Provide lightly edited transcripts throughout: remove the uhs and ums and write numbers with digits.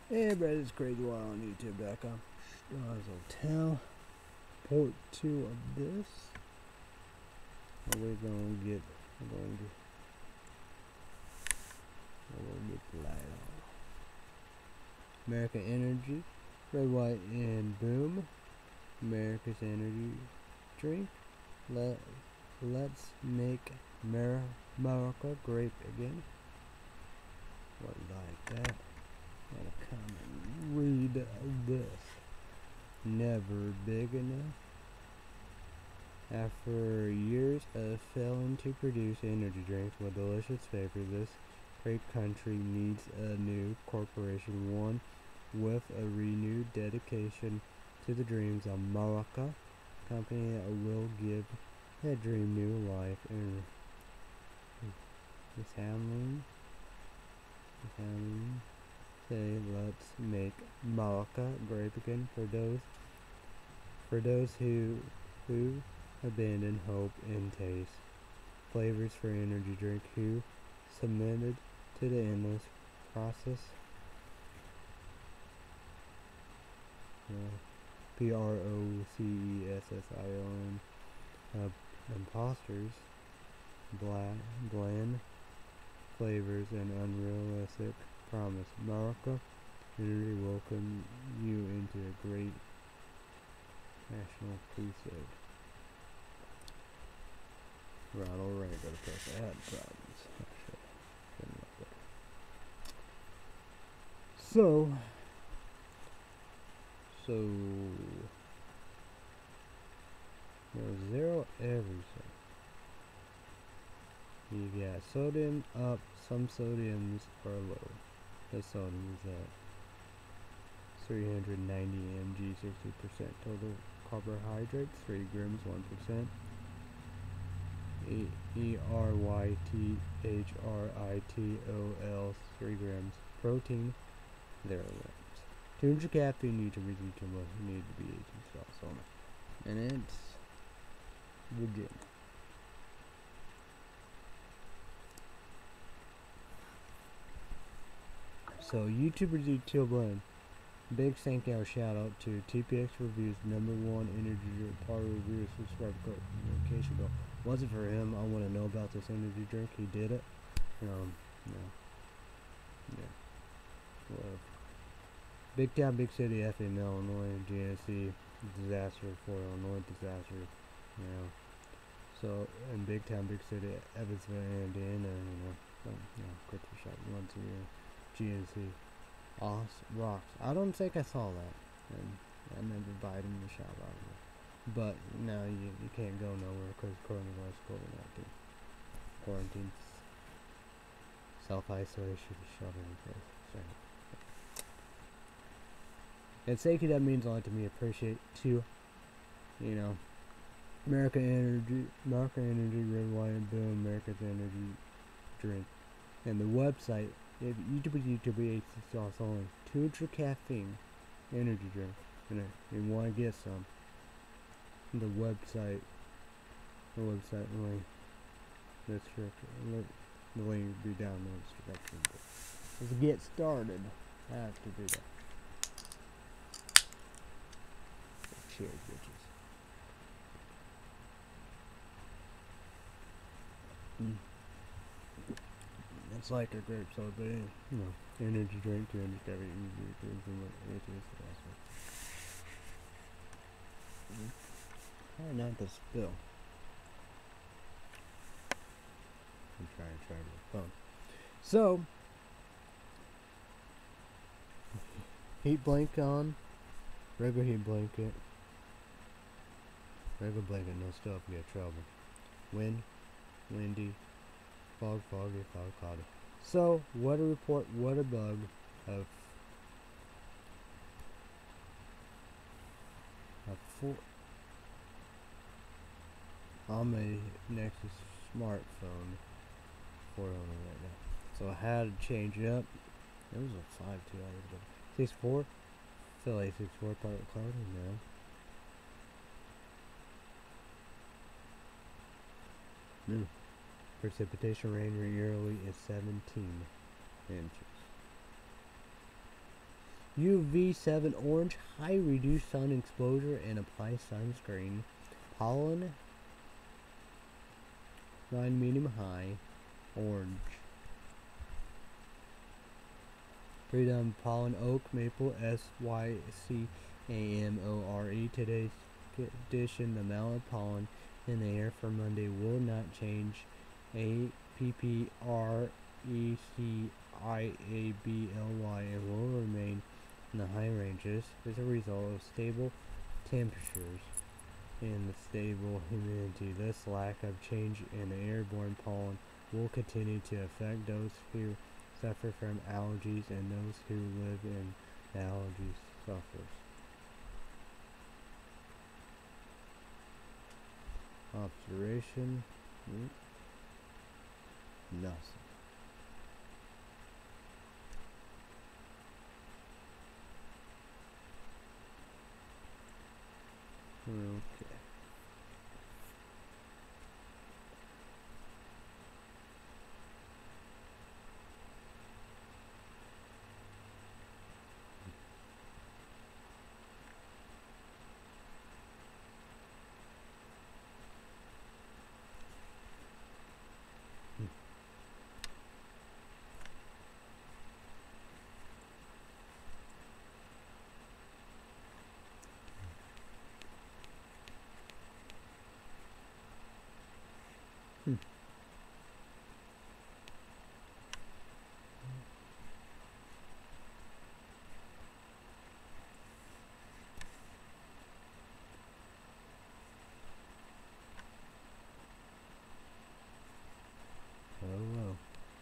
Everybody is crazy while on YouTube.com. Hotel. Part 2 of this. We're gonna get the light on. American Energy, Red, White, and Boom. America's Energy Drink. Let's make America great again. What like that? Gotta come and read this. Never big enough. After years of failing to produce energy drinks with delicious flavor, this great country needs a new corporation, one with a renewed dedication to the dreams of America, company that will give that dream new life. And Miss Hamlin say, let's make America great again for those who abandon hope and taste. Flavors for energy drink who submitted to the endless process. Procession. Imposters, bland flavors and unrealistic promise. America Energy welcome you into a great national crusade. Right, alright, gotta press add problems. So there's zero everything. You got sodium up, some sodiums are low. The sodium is at 390 mg, 60% total carbohydrates, 3 grams, 1%. ERYTHRITOL, 3 grams. Protein, 0 grams. 200 caffeine, need to read too much, need to be 18 shots on it. And it's begin. So YouTubers eat till blend. Big thank you shout out to TPX Reviews, #1 energy drink par review, subscribe notification bell. Wasn't for him, I want to know about this energy drink. He did it. Yeah. Well, Big Town, Big City, FM, Illinois, GNC, disaster for Illinois, disaster. So in Big Town, Big City, Evansville, Indiana, quick shot once a year. GNC. Rocks. I don't think I saw that. And I never invited him to shout out of it. But now you can't go nowhere because coronavirus, COVID-19. Quarantine. Self-isolation, shelter in place. Sorry. And thank you, that means a lot to me. Appreciate too. American Energy, Red, White, and Boom, America's Energy Drink. And the website, YouTube 8 sauce only. 200 caffeine energy drink. And you want to get some. The website link. The link will be down in the description. Let's get started. I have to do that. Cheers, bitches. It's like a grape soda, energy drink, 200 caffeine, try not to spill. I'm trying to phone. So, heat blanket on, regular heat blanket. Regular blanket, no stuff, get trouble. Windy, foggy, cloudy. So, weather report, weather bug of 4 on my Nexus smartphone 4 on it right now. So I had to change it up. It was a 5 2 hours ago. 6-4. Feel like 6-4 part cloudy now. Precipitation rain yearly is 17 inches. UV7 orange, high reduced sun exposure and apply sunscreen. Pollen 9 medium high, orange. Freedom pollen oak maple SYCAMORE. Today's edition, the amount of pollen in the air for Monday will not change. APPRECIABLY and will remain in the high ranges as a result of stable temperatures and the stable humidity. This lack of change in the airborne pollen will continue to affect those who suffer from allergies and those who live in the allergy suffers. Observation. Nothing. Okay. Well.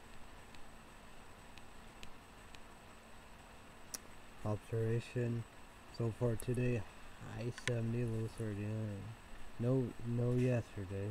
Observation so far today, high 70, low 39. No yesterday.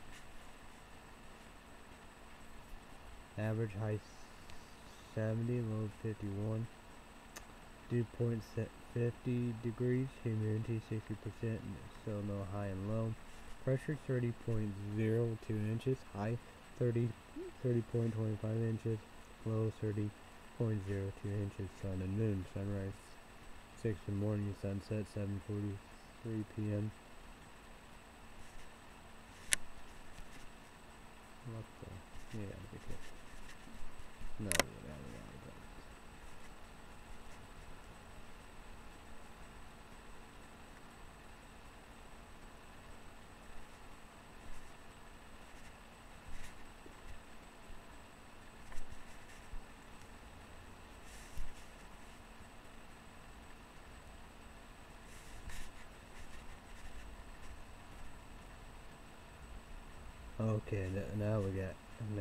Average high 70, low 51. Dew point set 50 degrees, humidity 60%, still no high and low. Pressure 30.02 inches, high 30.25 inches, low 30.02 inches. Sun and moon. Sunrise 6 in the morning, sunset 7:43 p.m. What the? Yeah, okay. No, yeah. Okay, now we got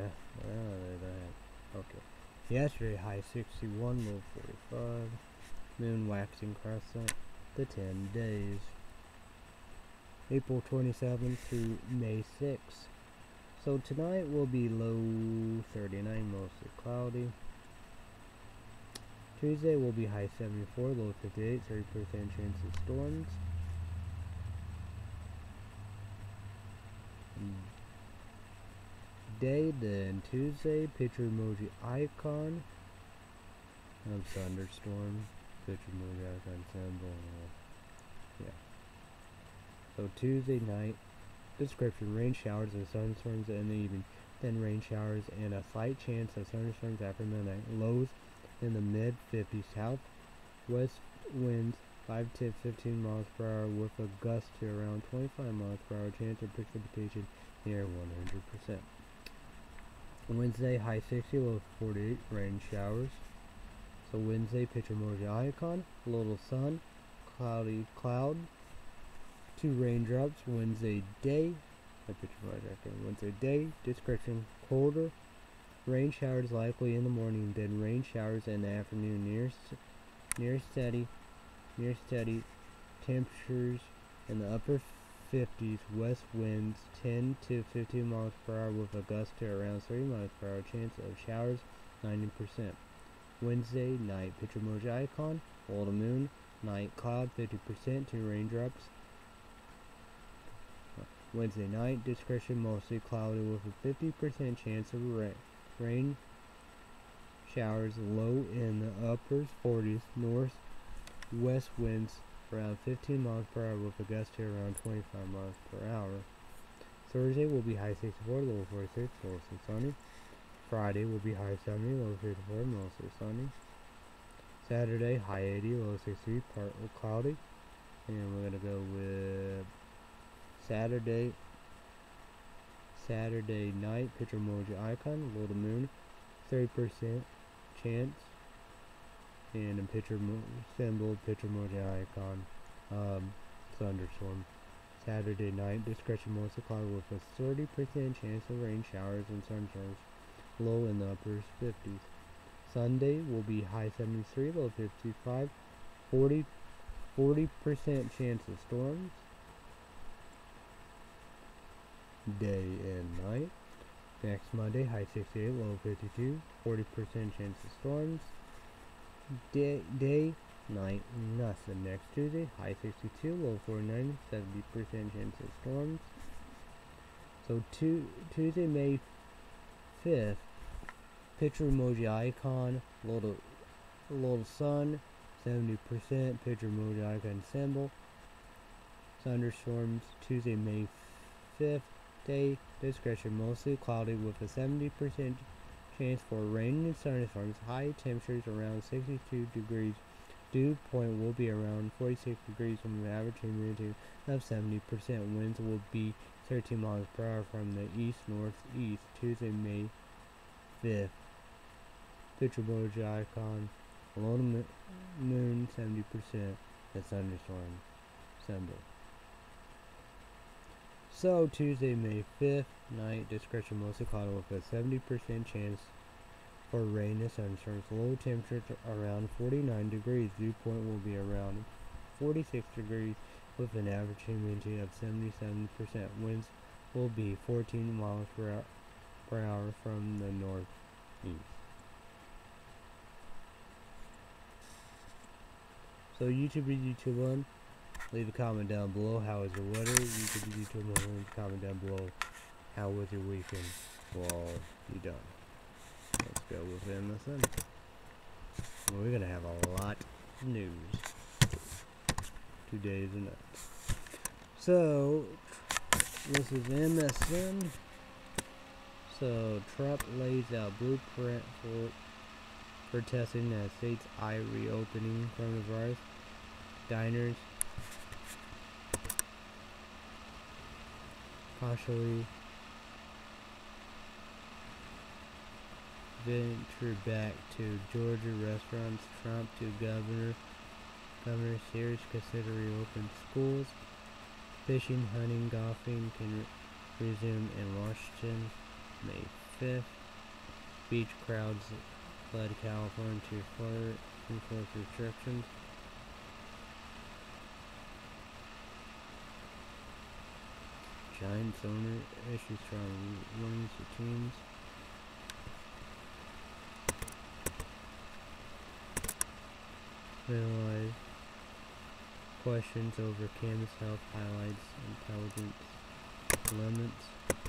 okay. Yesterday high 61, low 45. Moon waxing crescent. The 10 days. April 27th through May 6th. So tonight will be low 39, mostly cloudy. Tuesday will be high 74, low 58, 30% chance of storms. Day, then Tuesday, picture emoji icon. Thunderstorm. Picture emoji icon symbol. Yeah. So Tuesday night, description: rain showers and thunderstorms in the evening, then rain showers and a slight chance of thunderstorms after midnight. Lows in the mid 50s. Southwest winds 5 to 15 miles per hour with a gust to around 25 miles per hour. Chance of precipitation near 100%. Wednesday high 60, low 48, rain showers. So Wednesday, picture emoji icon, little sun, cloudy cloud, 2 raindrops. Wednesday day, Wednesday day, description: colder, rain showers likely in the morning, then rain showers in the afternoon. Near steady temperatures in the upper 50s. West winds 10 to 15 miles per hour with a gust to around 30 miles per hour. Chance of showers 90%. Wednesday night, picture emoji icon, full moon, night cloud 50%, 2 raindrops. Wednesday night, description: mostly cloudy with a 50% chance of rain showers. Low in the upper 40s. west winds around 15 miles per hour with a gust to around 25 miles per hour. Thursday will be high 64, low 46, mostly sunny. Friday will be high 70, low 54, mostly sunny. Saturday, high 80, low 60, partly cloudy. And we're going to go with Saturday night, picture emoji icon, little moon, 30% chance. And a picture symbol, picture emoji icon, thunderstorm. Saturday night, discretion mostly cloudy with a 30% chance of rain showers and thunderstorms, low in the upper 50s. Sunday will be high 73, low 55, 40% chance of storms, day and night. Next Monday, high 68, low 52, 40% chance of storms, day, night, nothing. Next Tuesday, high 62, low 49, 70% chance of storms. So Tuesday, May 5th, picture emoji icon, little sun, 70%, picture emoji icon symbol, thunderstorms. Tuesday, May 5th, day, discretion mostly cloudy with a 70% chance for rain and thunderstorms, high temperatures around 62 degrees, dew point will be around 46 degrees with an average humidity of 70%, winds will be 13 miles per hour from the east-northeast. Tuesday, May 5th, picture emoji icon, below the moon, 70%, the thunderstorm symbol. So Tuesday, May 5th, night, discretion mostly cloudy with a 70% chance for rain and thunderstorms, low temperature around 49 degrees, dew point will be around 46 degrees with an average humidity of 77%, winds will be 14 miles per hour from the northeast. So YouTube 1, leave a comment down below. How is your weather? YouTube 1, leave a comment down below. How was your weekend? Well, you done. Let's go with MSN. Well, we're gonna have a lot of news. 2 days and nights. So this is MSN. So Trump lays out blueprint for testing the state's eye reopening coronavirus. Diners partially venture back to Georgia restaurants. Trump to Governor Sears consider reopen schools. Fishing, hunting, golfing can resume in Washington May 5th. Beach crowds led California to further enforce restrictions. Giants owner issues strong warnings to teams. Realize questions over Cam's health highlights intelligence limits.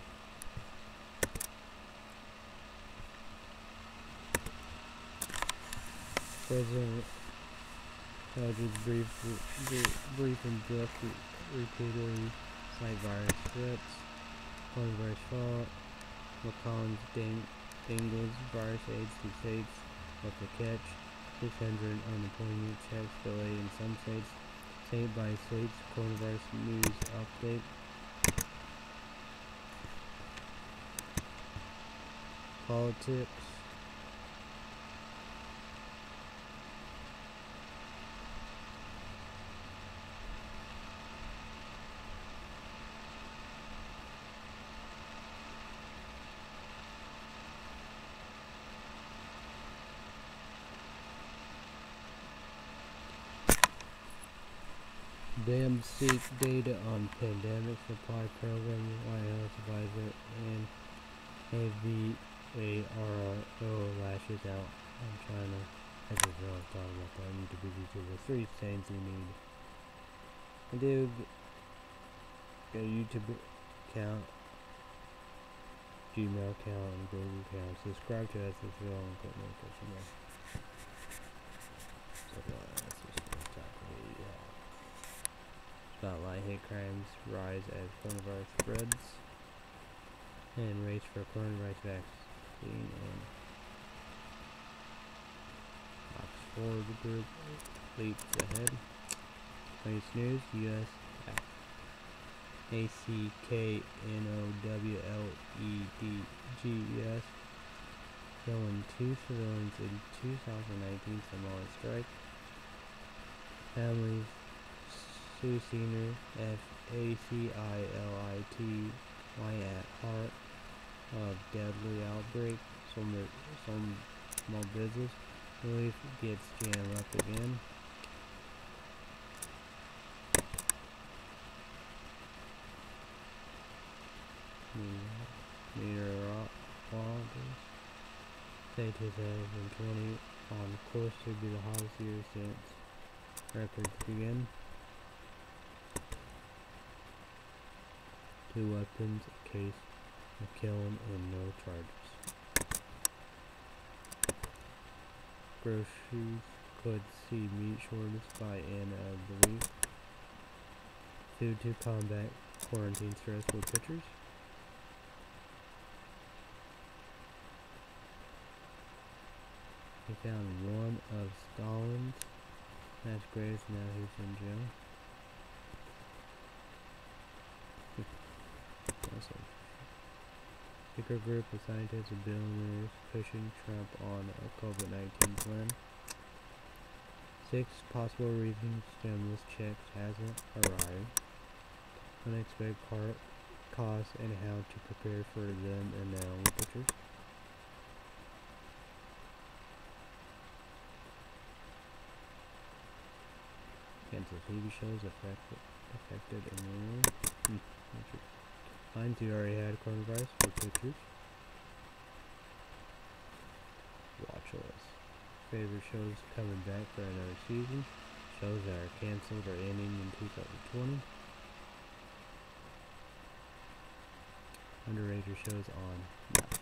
President intelligence brief and just repeatedly cite virus threats. Coronavirus fall. Macron's dangles virus aids to states with the catch. 600 unemployment checks delay in some states. State by states coronavirus news update. Politics. Them seek data on pandemic supply program, White House advisor, and AVARO lashes out on China. I just want to talk about that. I need to be YouTube. 3 things you need. I do get a YouTube account, Gmail account, and Google account. Subscribe to us as well and put notifications on. So that's just Spotlight hate crimes rise as coronavirus spreads. And race for coronavirus vaccine and Oxford group leaps ahead. Latest news, U.S. ACKNOWLEDGES killing 2 civilians in 2019 Somali strike. Families sue senior FACILITY at heart of deadly outbreak. Some small business relief gets jammed up again. Meteorologists say 2020 on course to be the hottest year since records began. 2 weapons, a case of killing, and no charges. Groceries could see meat shortage by end of the week. Food to combat quarantine stress with pictures. He found one of Stalin's mass graves, now he's in jail. Secret group of scientists and billionaires pushing Trump on a COVID-19 plan. 6 possible reasons stimulus checks hasn't arrived. Unexpected costs and how to prepare for them, and now with pictures. Cancel TV shows affected in the room. Finds you already had coronavirus with pictures. Watch list. Favorite shows coming back for another season. Shows that are canceled or ending in 2020. Underrated shows on Netflix.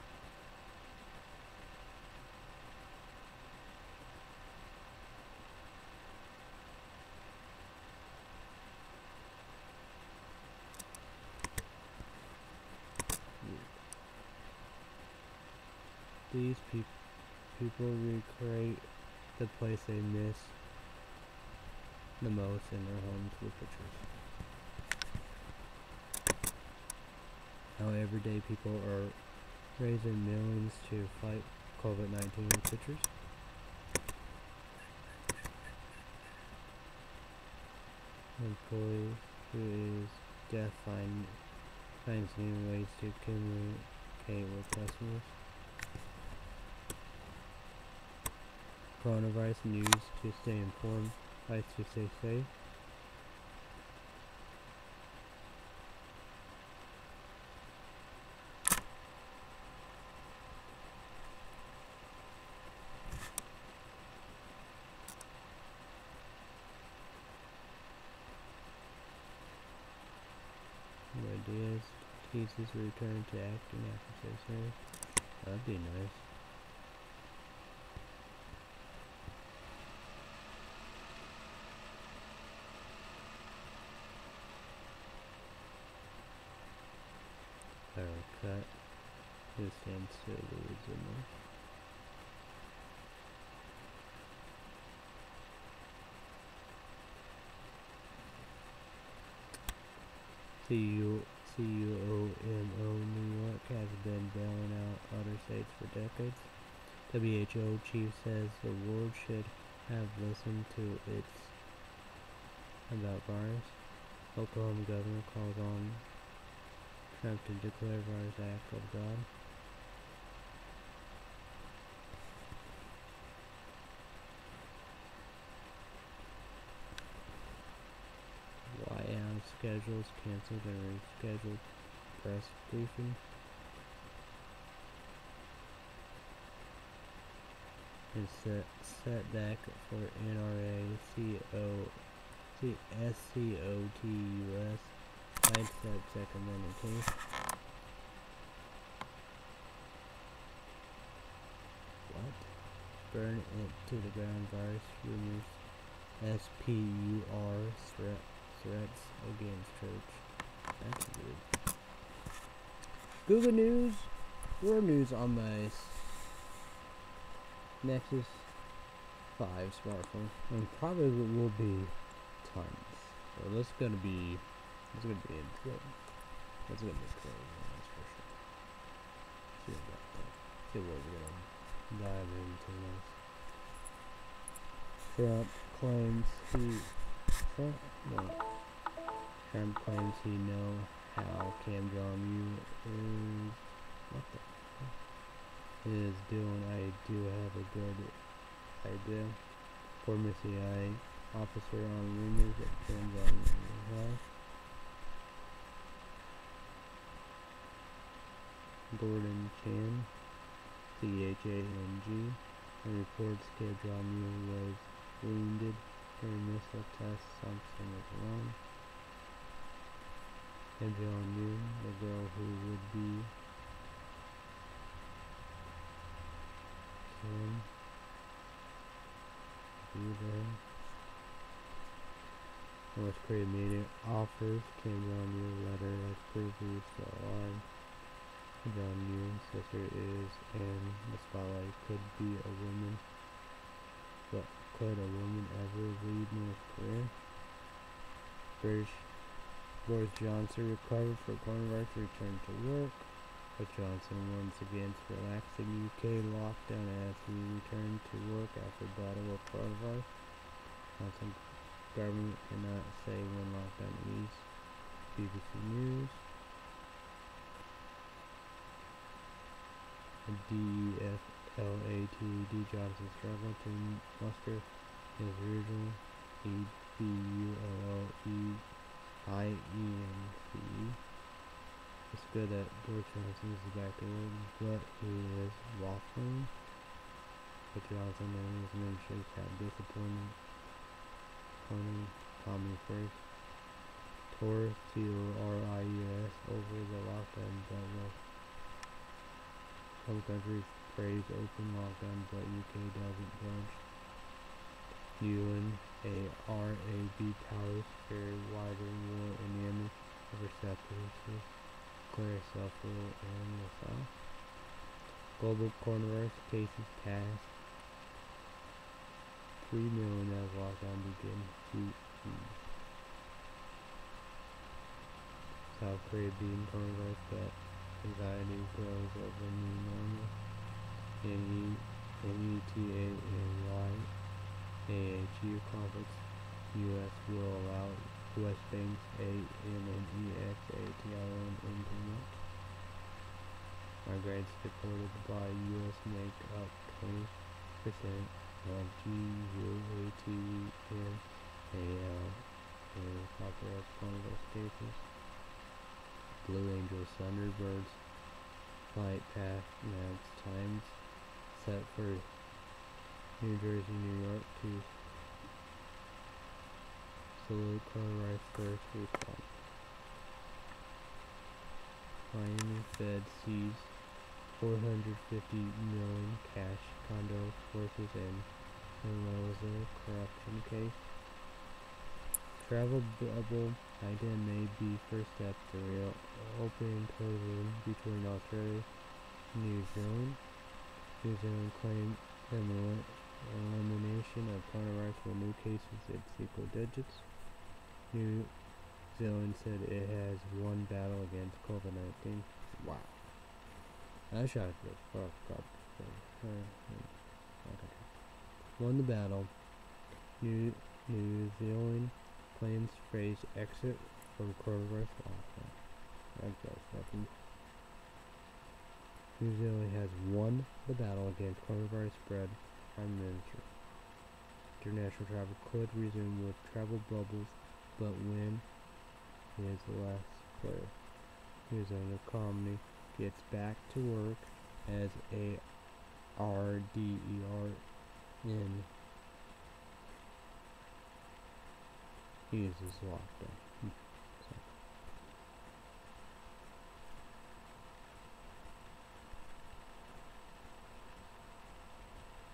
These people recreate the place they miss the most in their homes with pictures. How everyday people are raising millions to fight COVID-19 with pictures. Employee who is deaf finds new ways to communicate with customers. Coronavirus news to stay informed, advice to stay safe. Ideas, cases return to acting after surgery. That'd be nice. Power cut. Who stands to lose in there? CUOMO New York has been bailing out other states for decades. WHO chief says the world should have listened to its about virus. Oklahoma governor calls on Trump to declare virus act of God. White House schedules canceled and rescheduled press briefing. And setback for NRA SCOTUS sidestep Second Amendment case. What? Burn it to the ground virus rumors. SPUR threats against church. That's good. Google News. World news on my Nexus 5 smartphone, and probably will be tons. So that's gonna be good. That's gonna be crazy, that's for sure. See about that. See what we're gonna dive into next. Trump claims he know how Kim Jong-un is what the fuck is doing. I do have a good idea. Former CIA officer on rumors that Kim Jong-un has. Gordon Chan, CHANG, reports Kim Jong-un was wounded during missile tests. Something is wrong. Kim Jong-un, the girl who would be Kim, North Korea media offers Kim Jong-un letter as previously outlined. Kim Jong-un's sister is in the spotlight. Could be a woman, but could a woman ever lead North Korea? Boris Johnson recovered from coronavirus, returned to work. But Johnson once against relaxing UK lockdown as he returned to work after battle with coronavirus. Johnson government cannot say when lockdown ease. BBC News. DEFLATD Johnson struggled to muster his original EBULLEIENC. It's good that Boris Johnson is back to work, but he is waffling. But Johnson and his ministries have disappointed Tommy first. Tour CORIUS over the lockdown that was. Some countries praise open lockdown, but UK doesn't budge. UNARAB powers fear wider war in Yemen over separatists. Clear self-rule in the south. Global coronavirus cases passed 3 million as lockdown begins to ease. South Korea beating coronavirus, but anxiety grows over new normal. NETANY conflicts. U.S. will allow West Bank's AMNEXATLN implement. Migrants deported by U.S. make up 20% of GUATNAL in Southwest coronavirus cases. Blue Angels Thunderbirds flight path maps times set for New Jersey, New York to salute coronavirus first response. Miami Fed seized 450 million cash condo forces in Mendoza corruption case. Travel bubble idea may be first step to real opening closing between Australia and New Zealand. New Zealand claimed elimination of coronavirus with new cases in single digits. New Zealand said it has won battle against COVID-19. Wow. I shot the fuck up. Okay. Won the battle. New Zealand claims phrase exit from coronavirus lockdown. That's fucking. New Zealand has won the battle against coronavirus spread. Prime Minister. International travel could resume with travel bubbles, but when is the last clear. New Zealand economy gets back to work as a RDERN uses lockdown. So.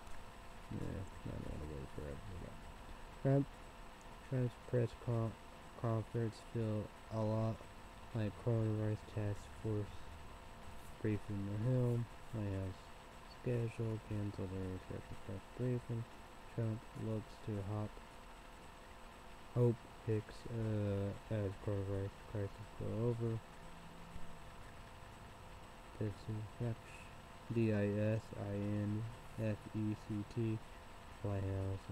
Yeah, not gonna wait forever. Trump's press conference feel a lot like coronavirus task force briefing. The Hill, White House schedule, cancel their scheduled press briefing. Trump looks to hope picks as coronavirus crisis blow over. DISINFECT, White House,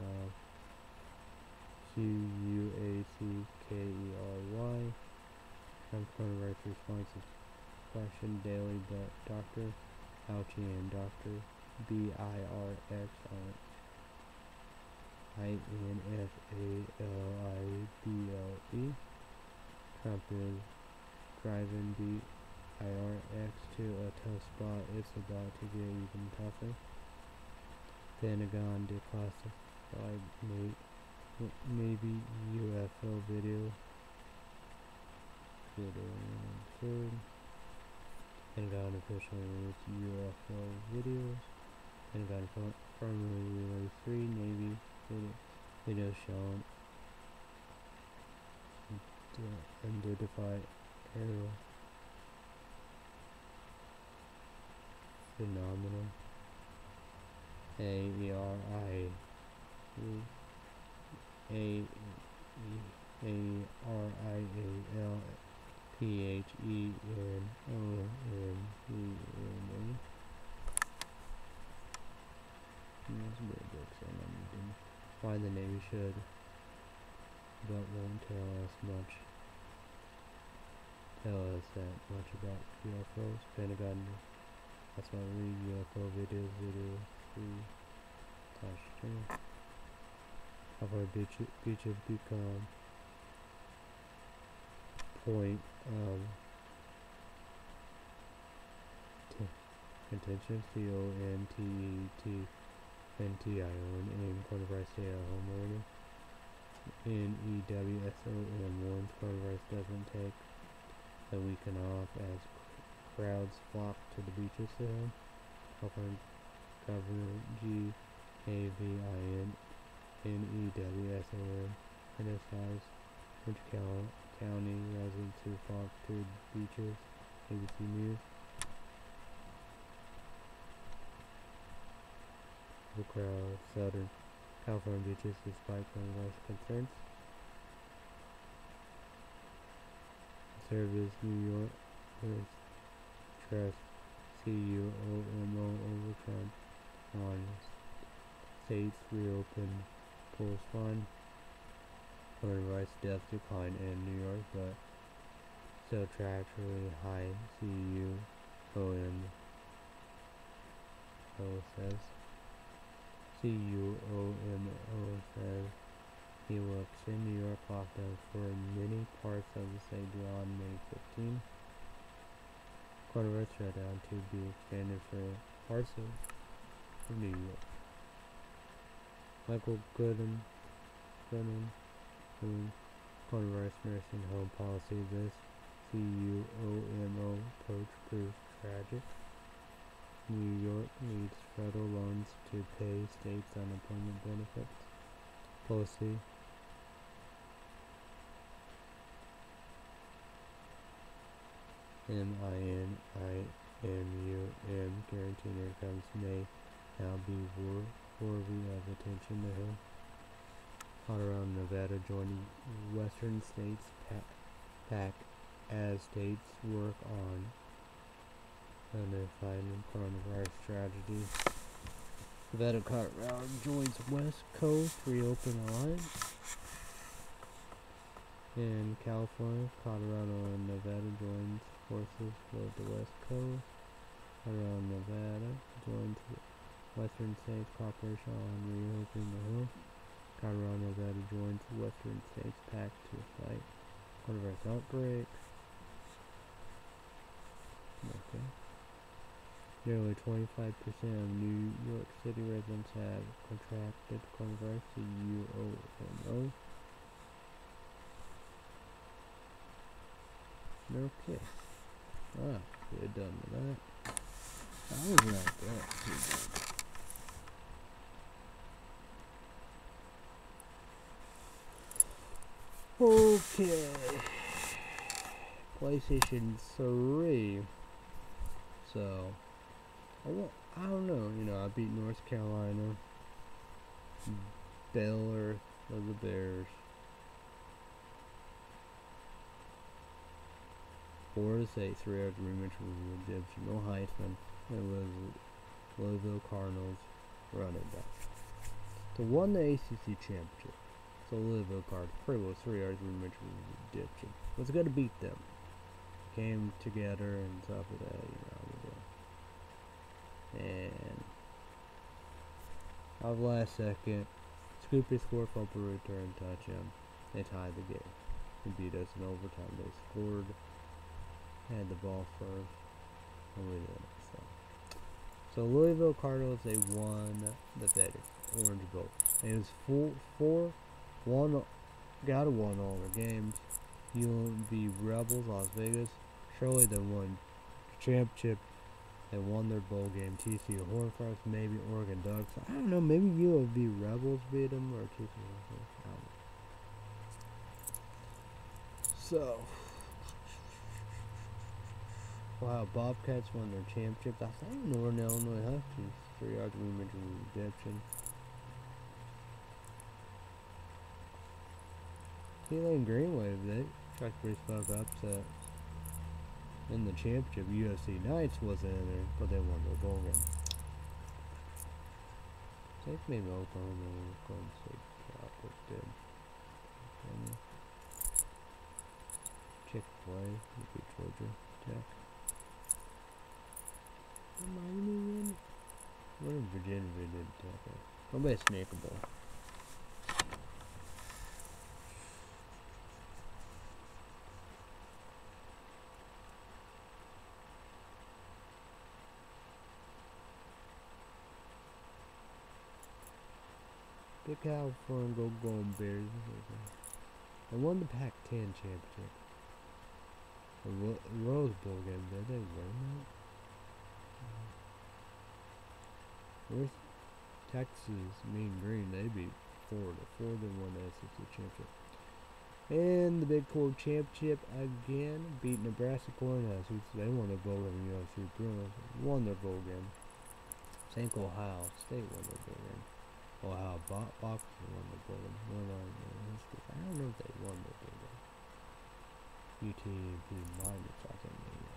QUACKERY. Trump coronavirus responses question daily, but Dr. Fauci and Dr. BIRX on INFALIBLE. Trump is driving BIRX to a tough spot. It's about to get even tougher. Pentagon declassified Navy UFO video. Pentagon officially released UFO videos. Pentagon formally released 3 Navy videos showing unidentified aerial phenomena. ARIALPHENOMENA. That's a bit books and everything. Why the Navy should, but won't tell us that much about UFOs. Pentagon. That's why we read UFO videos. How far beaches become point of contention. CONTENTION in coronavirus stay at home order. NEWSOM warns coronavirus doesn't take the weekend off as crowds flock to the beaches today. California Governor GAVIN NEWSOM criticized which county residents who flock to beaches. ABC News. The crowd Southern California beaches despite coronavirus concerns. Service New York with trust CUOMO over Trump on states reopen pools fund. Coronavirus death decline in New York, but still tragically high. CUOMO says he will extend New York lockdown for many parts of the state beyond May 15. Coronavirus shutdown to be extended for parts of New York. Michael Goodman, coronavirus nursing home policy. This CUOMO approach proves tragic. New York needs federal loans to pay states' unemployment benefits. Policy. MINIMUM guaranteeing incomes may now be worthy of attention. The Hill. Colorado and Nevada joining Western states pack as states work on unifying coronavirus tragedy. Nevada, Colorado joins West Coast reopen alliance. In California, Colorado and Nevada joins forces for the West Coast. Colorado and Nevada joins Western States Cooperation on reopening the Hill. Colorado and Nevada joins Western States pact to fight coronavirus outbreak. Okay. Nearly 25% of New York City residents have contracted coronavirus. CUOMO. Okay. We're done with that. That was not that too bad. Okay. PlayStation 3. So, I don't know. You know, I beat North Carolina. Baylor of the Bears. Florida State 3-hour rematch with redemption. No Heisman. It was Louisville Cardinals running back. So won the ACC championship. So Louisville Cardinals pretty well 3 hours rematch with redemption. Was going to beat them. Came together and stuff like that, and out of the last second, Scoopy scored fumble return touchdown. They tied the game. They beat us in overtime. They scored, had the ball first, and we did it. So Louisville Cardinals, they won the Orange Bowl. It was 4-1, gotta won all their games. UNLV Rebels, Las Vegas. Surely they won championship. They won their bowl game. TCU Horned Frogs, maybe Oregon Ducks. I don't know. Maybe UNLV Rebels beat them or TCU Horned Frogs. So, wow, Bobcats won their championship. I think Northern Illinois Huskies 3 hours rematch with redemption. Tulane Greenway, they tried to pretty fuck upset. In the championship, USC Knights wasn't in there, but they won their bowl game. I think maybe Oklahoma and Oklahoma State Catholic did. Chick-fil-A, maybe Georgia Tech. Miami, what did Virginia did Tech? Nobody's snakeable. Big California go Golden Bears. They won the Pac-10 championship. The Rose Bowl game, did they win that? Where's Texas Mean Green? They beat Florida. Florida won the SEC championship. And the Big 12 championship again beat Nebraska Cornhuskers. They won their bowl game. USC Bruins won their bowl game. St. Ohio State won their bowl game. Ohio Boxers won the bowl game. I don't know if they won their bowl game. UTMB Miners, I think they won.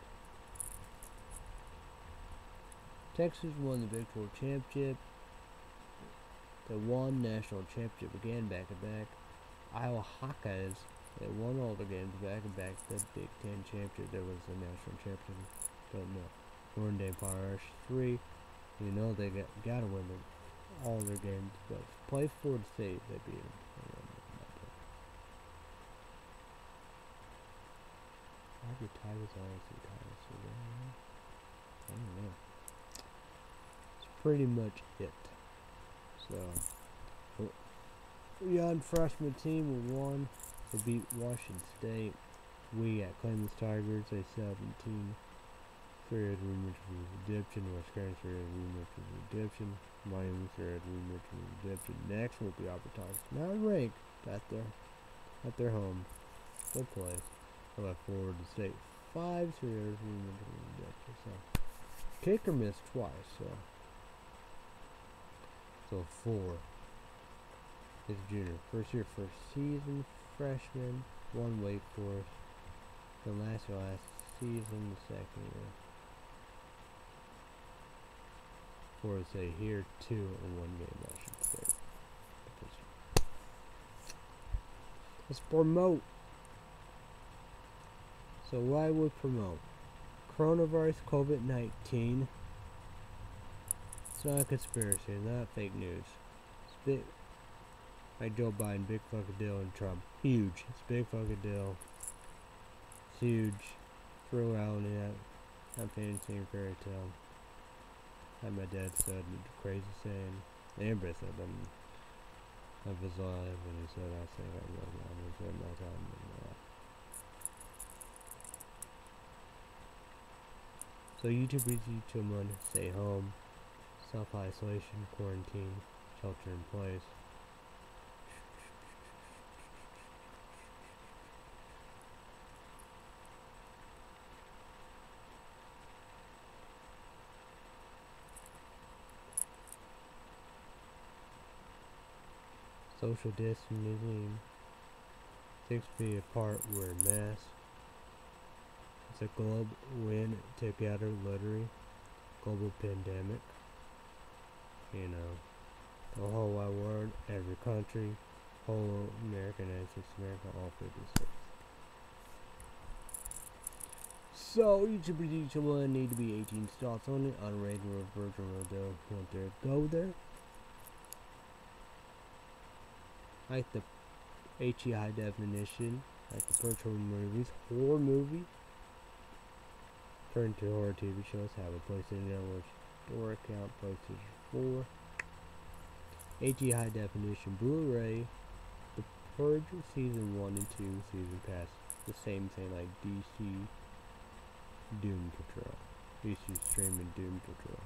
Texas won the Big 12 championship. They won national championship again, back to back. Iowa Hawkeyes, they won all the games back to back. The Big 10 championship, there was the national championship. Don't know. Northern Day Fire 3. You know they gotta win all their games, but play Florida State, they beat them. I have the Tigers, honestly, Tigers. I don't know. It's pretty much it. So, young freshman team won. They beat Washington State. We at Clemens Tigers, a 17. 3-hour rematch with redemption. Wisconsin 3-hour rematch with redemption. Miami 3-hour rematch with redemption. Next will be advertised. Not ranked at their home. Good place. How about Florida State? 5 3-hour rematch with redemption. So kicker missed twice. So 4 is junior. First year, first season. Freshman. 1 Wake Forest. Then last season, the second year. Or say here 2 in 1 game, I should say. Let's promote. So why would promote? Coronavirus COVID-19. It's not a conspiracy, it's not fake news. It's big like Joe Biden, big fucking deal, and Trump. Huge. It's a big fucking deal. It's huge. For reality, I'm fantasy fairy tale. Like my dad said, the crazy saying. Everybody said them of his life, and he said, I say that real long. He said, no time in my life. So YouTube is YouTube money. Stay home. Self-isolation, quarantine, shelter in place. Social distancing. 6 feet apart, wear masks. It's a global win together, literally. Global pandemic. You know, the whole wide world, every country, whole America, United States of America, all 50 states. So each one need to be 18 slots only on regular virtual radio. Want to go there? Like the HE high definition, like the virtual movies, horror movie. Turn to horror TV shows. Have a PlayStation Network store account. PlayStation 4. HE high definition Blu-ray. The Purge season 1 and 2 season pass. The same thing like DC Doom Patrol. DC streaming Doom Patrol.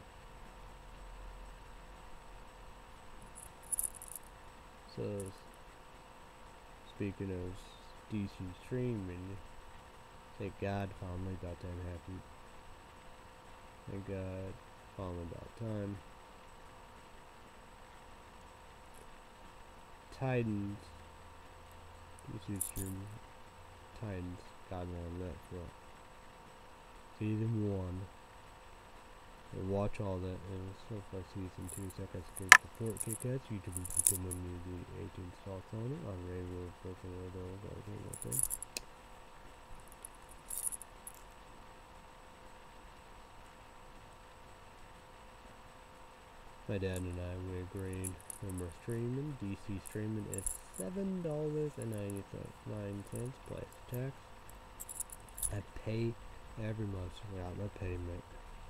So speaking of DC streaming, thank God finally about time happened. Thank God finally about time. Titans. DC streaming. Titans got me on Netflix. Season 1. And watch all that, and so far season 2, second skate support kick-ass, YouTube is going to need the 18 slots on it, on regular virtual radio, My dad and I, we agreed when we're streaming, DC streaming is $7.99 plus tax. I pay every month without my payment.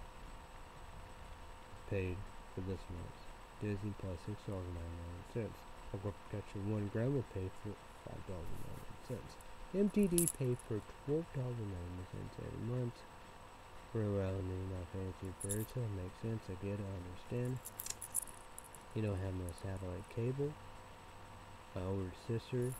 Paid for this month. Disney plus $6.99. I'll catch you 1 gram will pay for $5.99. MTD paid for $12.99 every month. Reality, not fancy bird, so it makes sense. I get it, I understand. You don't have no satellite cable. My older sister,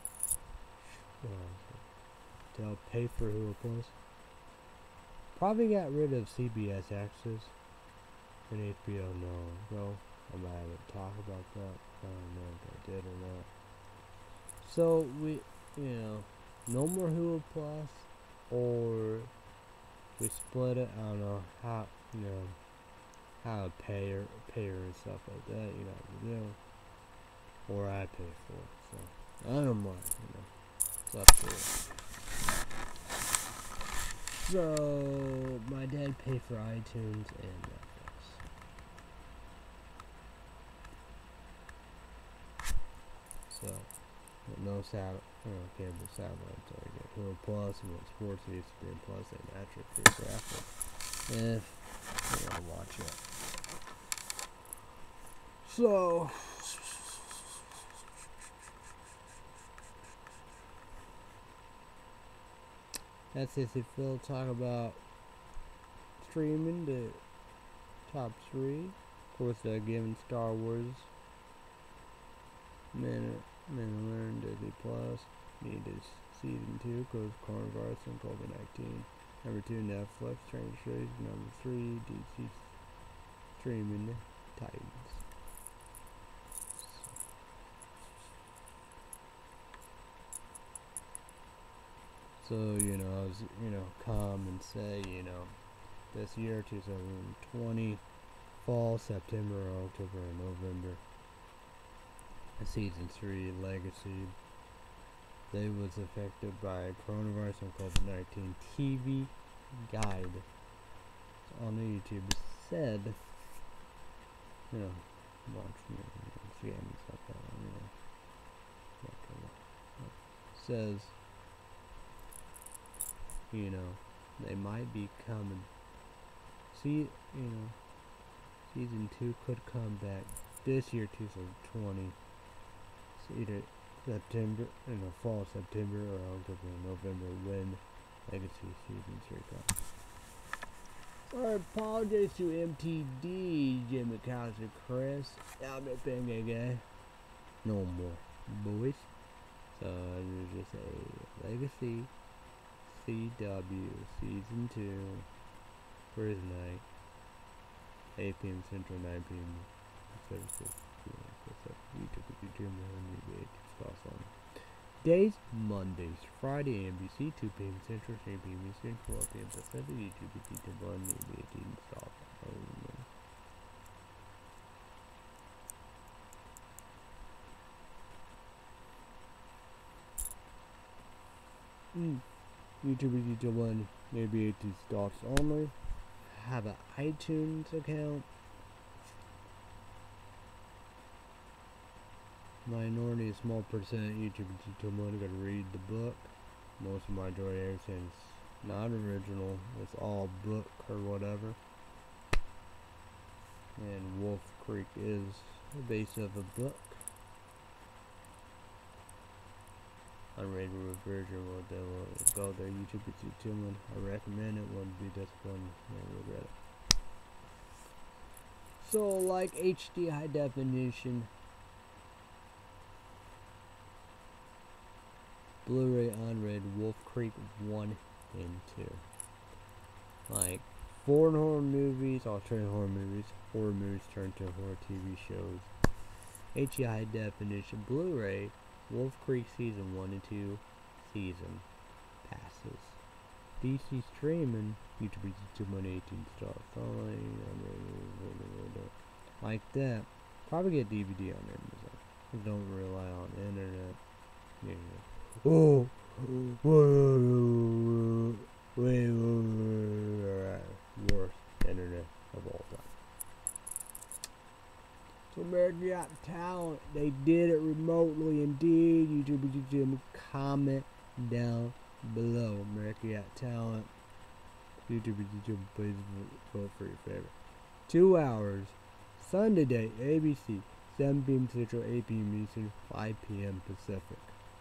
to pay for Hulu Plus. Probably got rid of CBS Access. And HBO, no, I'm not going to talk about that. I don't know if I did or not. So we, no more Hulu Plus, or we split it. I don't know how, how to pay her and stuff like that. Or I pay for it. So I don't mind. It's up to it. So my dad paid for iTunes and so, no cable satellite, so I get Hulu Plus and what Sports ESPN Plus and Natural Free Graphic if you want to watch it. So, that's it. If we'll talk about streaming, the top 3. Of course, given Star Wars. Mandalorian, Disney Plus, needed season 2 because coronavirus and COVID-19. Number 2, Netflix, Stranger Things. Number 3, DC streaming, Titans. So, I was, come and say, this year, 2020, fall, September, October, and November. Season 3 Legacy. They was affected by coronavirus and COVID-19. TV Guide on the YouTube said, watch games like that. Says, they might be coming. Season 2 could come back this year, 2020. Either September, fall, September, or October, November, when Legacy Season 3 comes. Our apologies to MTD, Jim McAllister, Chris, Albert Bang Guy. No more, boys. So, there's just a Legacy CW Season 2, Thursday night, 8 p.m. Central, 9 p.m. Pacific. YouTube, Days, Mondays, Friday, NBC, 2 p.m. Central, 3 p.m. Eastern, 4 p.m. Pacific, YouTube, YouTube, 1, maybe 18 stop. YouTube, YouTube, 1, maybe 18 stops only. Have an iTunes account. Minority, a small percent. YouTube, YouTube, 1, gotta read the book. Most of my majority everything's not original. It's all book or whatever. And Wolf Creek is the base of a book. Unrated version will they will go there. YouTube is YouTube one. I recommend it. Wouldn't be disappointed. Never regret it. So like HD high definition, Blu-ray unrated Wolf Creek 1 and 2. Like foreign horror movies, alternative horror movies turned to horror TV shows. HD high definition Blu-ray Wolf Creek season 1 and 2 season passes. DC streaming YouTube 218 stars. Like that. Probably get DVD on Amazon. Don't rely on internet. Yeah. Oh, worst internet of all time. So American Got Talent, they did it remotely indeed. YouTube, comment down below. American Got Talent. YouTube, please vote for your favorite. 2 hours, Sunday day, ABC, 7 p.m. Central, 8 p.m. Eastern, 5 p.m. Pacific.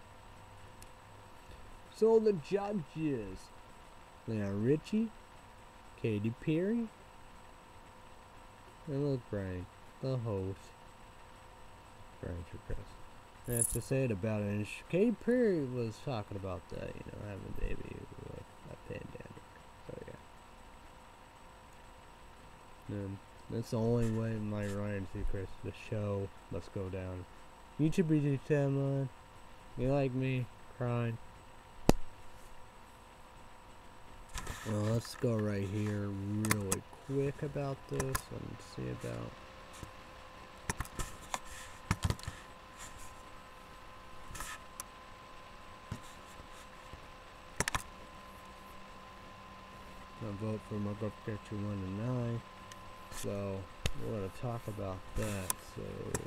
So the judges, Leon Richie, Katy Perry, and Luke Bryan, the host, Brian Chris. That's to say it about it. And Katy Perry was talking about that, you know, having a baby with a pandemic. So yeah. And that's the only way, like Ryan Seacrest, the show must go down. YouTube timeline. You like me crying? Well, let's go right here really quick about this and see about. I vote for my Go Catcher 1 and 9. So we're gonna talk about that. So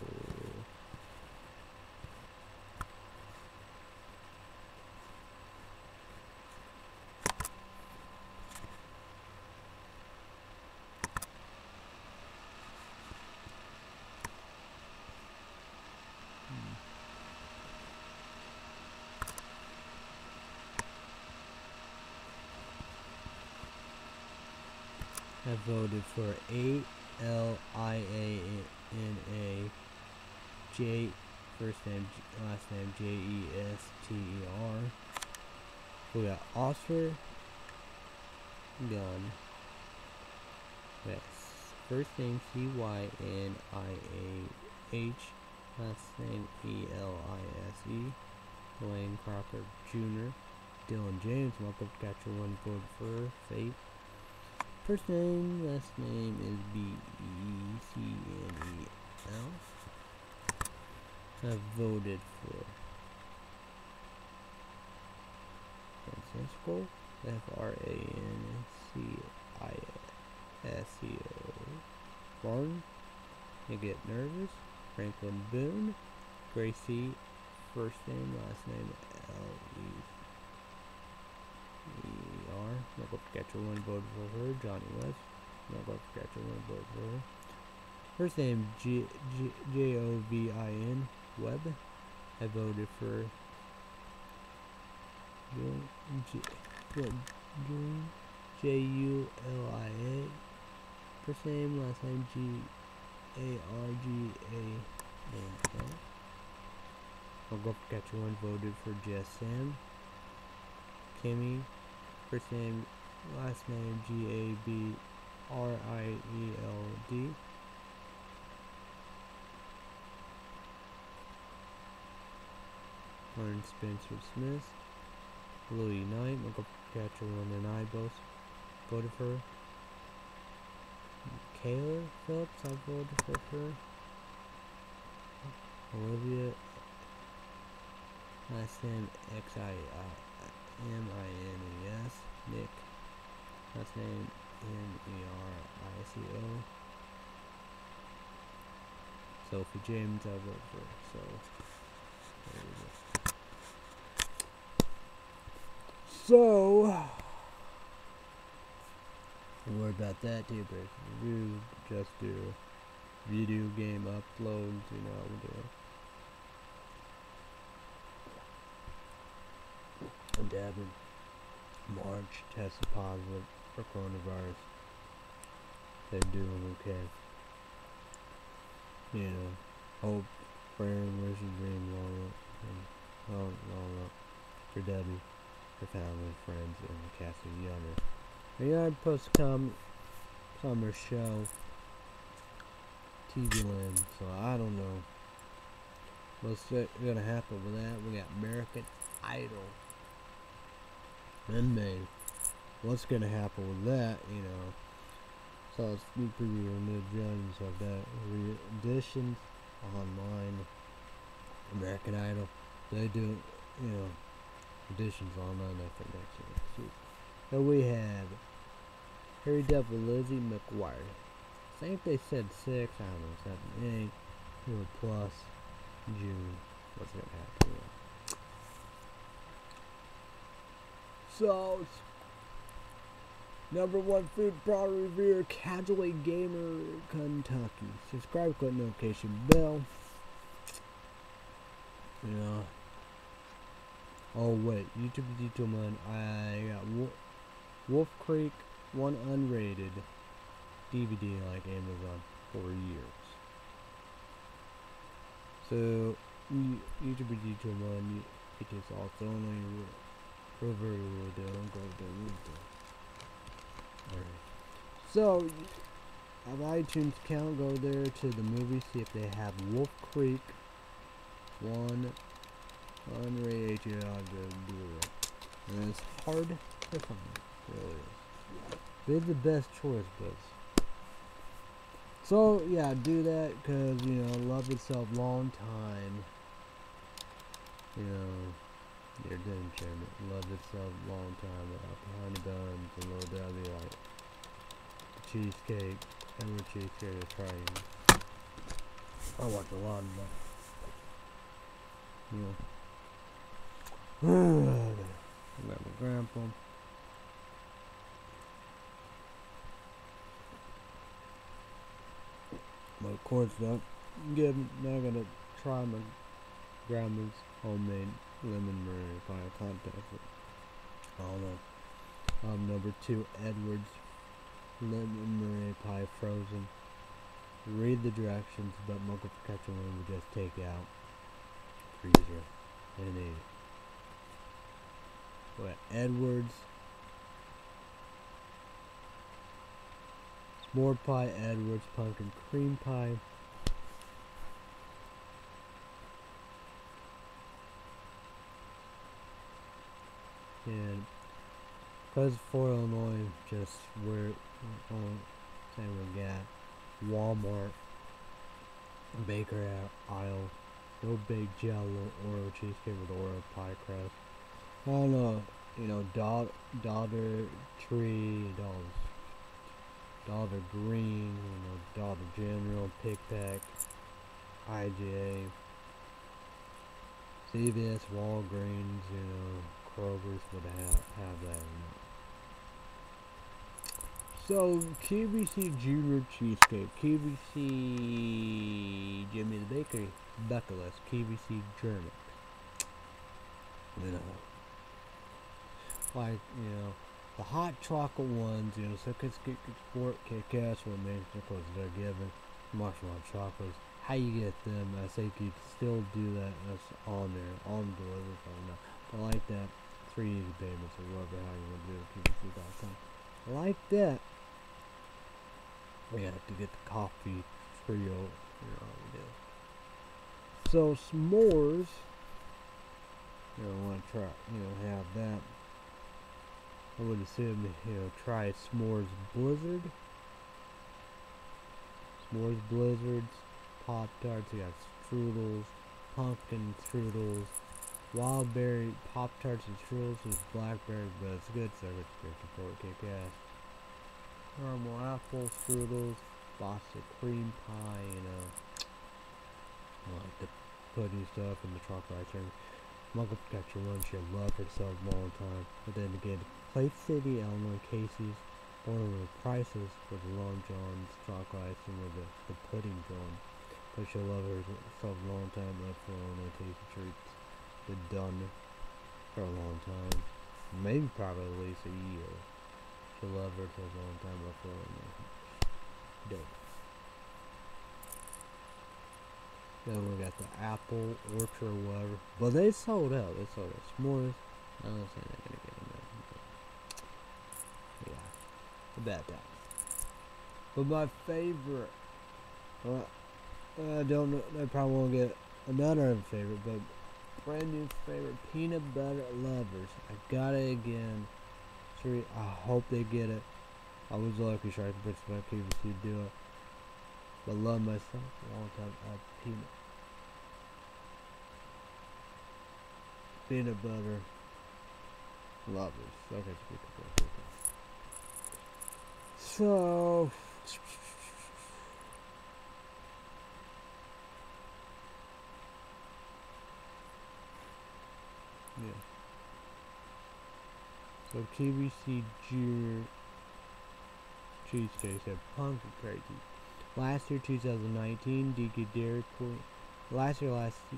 I voted for ALIANA J, first name, last name JESTER. We got Oscar Gunn. Yes. First name CYNIAH, last name ELISE. Dwayne Crocker Jr. Dylan James, Michael Catcher 1 voted for Faith. First name, last name is BECNEL. I voted for Francisco, FRANCISCO. Barn, You Get Nervous. Franklin Boone. Gracie, first name, last name LER. Michael Catcher 1 voted for her. Johnny West. Michael Catcher 1 voted for her. First name JOVIN Webb. I voted for JULIA. First name, last name GARGAN. Michael Catcher 1 voted for Jess Sam. Kimmy. First name, last name GABRIELD. Lauren Spencer Smith, Louis Knight, Michael Catcher, and Ibos. Voted for her. Kayla Phillips, I voted for her. Olivia, last name Ximines. Nick, last name Merico. Sophie James, I voted for her. So there we go. So, don't worry about that too, but we just do video game uploads, you know, we do. And Devin March tested positive for coronavirus. They're doing okay. You know, hope, prayer, and wish and dream long up for Debbie, her family, friends, and Cassie Younger. The Yard Post summer show, TV Land, so I don't know what's gonna happen with that. We got American Idol in May. What's gonna happen with that, you know? So it's sneak preview and the gems of that. Auditions online, American Idol. They do, you know, auditions online for next year. So we have Harry Duff and Lizzie McGuire. I think they said 6, I don't know, 7, 8, plus June. What's gonna happen? So, number 1 food product reviewer, Casual Gamer, Kentucky. Subscribe, click notification bell. You know. Oh wait, YouTube man. I got Wolf Creek 1 unrated DVD like Amazon for years. So YouTube man, it is also only reverted. Don't go to Alright. So have iTunes account, go there to the movie, see if they have Wolf Creek 1 unrated Blu-ray. And it's hard to find, really is. They're the best choice, but so yeah, do that because you know, love itself long time. You know, you're doing chairman. Love itself long time without the honey buns and little Debbie like cheesecake. Every cheesecake is trying. I watch a lot of that. You know. I got my grandpa. But of course, not gonna try my grandma's homemade lemon meringue pie contest. Number 2, Edwards lemon meringue pie frozen. Read the directions, but Mocha Ketchup will just take out freezer and eat. What Edwards s'more pie, Edwards pumpkin cream pie. And because for Illinois, just where same we got Walmart baker aisle, no big jello Oreo cheesecake with Oreo pie crust. I don't know, you know, Dollar Tree, Dollar Green, you know, Dollar General, Pick Pack, IGA, CVS, Walgreens, you know, Kroger's would have that. So QVC Junior Cheesecake, QVC Jimmy the Bakery, Buckless, QVC German. You know, like, you know, the hot chocolate ones, you know, so Sport, Kit Kats, what makes because they're given marshmallow chocolates. How you get them? I think you still do that. That's on there, on delivery. I don't know. I like that. 3 easy payments or whatever, how you want to do it, QVC.com. I like that. We have to get the coffee trio, you know how we do. So s'mores, want to try, have that. I would assume, try S'mores Blizzard. S'mores Blizzards, Pop Tarts, you got strudels, pumpkin strudels, wild berry Pop Tarts and strudels with blackberry, but it's good, so it's great for kick ass. Caramel apple strudels, frosted cream pie, I like the pudding stuff and the chocolate ice cream. Muggle Protection Lunch, you'll love herself a long time. But then again, Place City, Illinois, Casey's, order with prices for the Long John's chocolate ice cream with the pudding John. But she'll love herself a long time, left for Illinois tasty treats. Been done for a long time. Maybe probably at least a year. She'll love herself a long time, left for Illinois. Dope. Then we got the Apple Orchard or whatever. But they sold out. S'mores. I don't think they're gonna get them there. Yeah. Bad time. But my favorite, I don't know, I probably won't get another favorite, but brand new favorite, Peanut Butter Lovers. I got it again. Sorry, I hope they get it. I was lucky Shark Brits my QVC do it. But love myself a long time. Peanut Butter Lovers. Okay, so yeah. So QVC Junior Cheesecake said Pumpkin Crazy. Last year 2019, DK Dairy Queen. Last year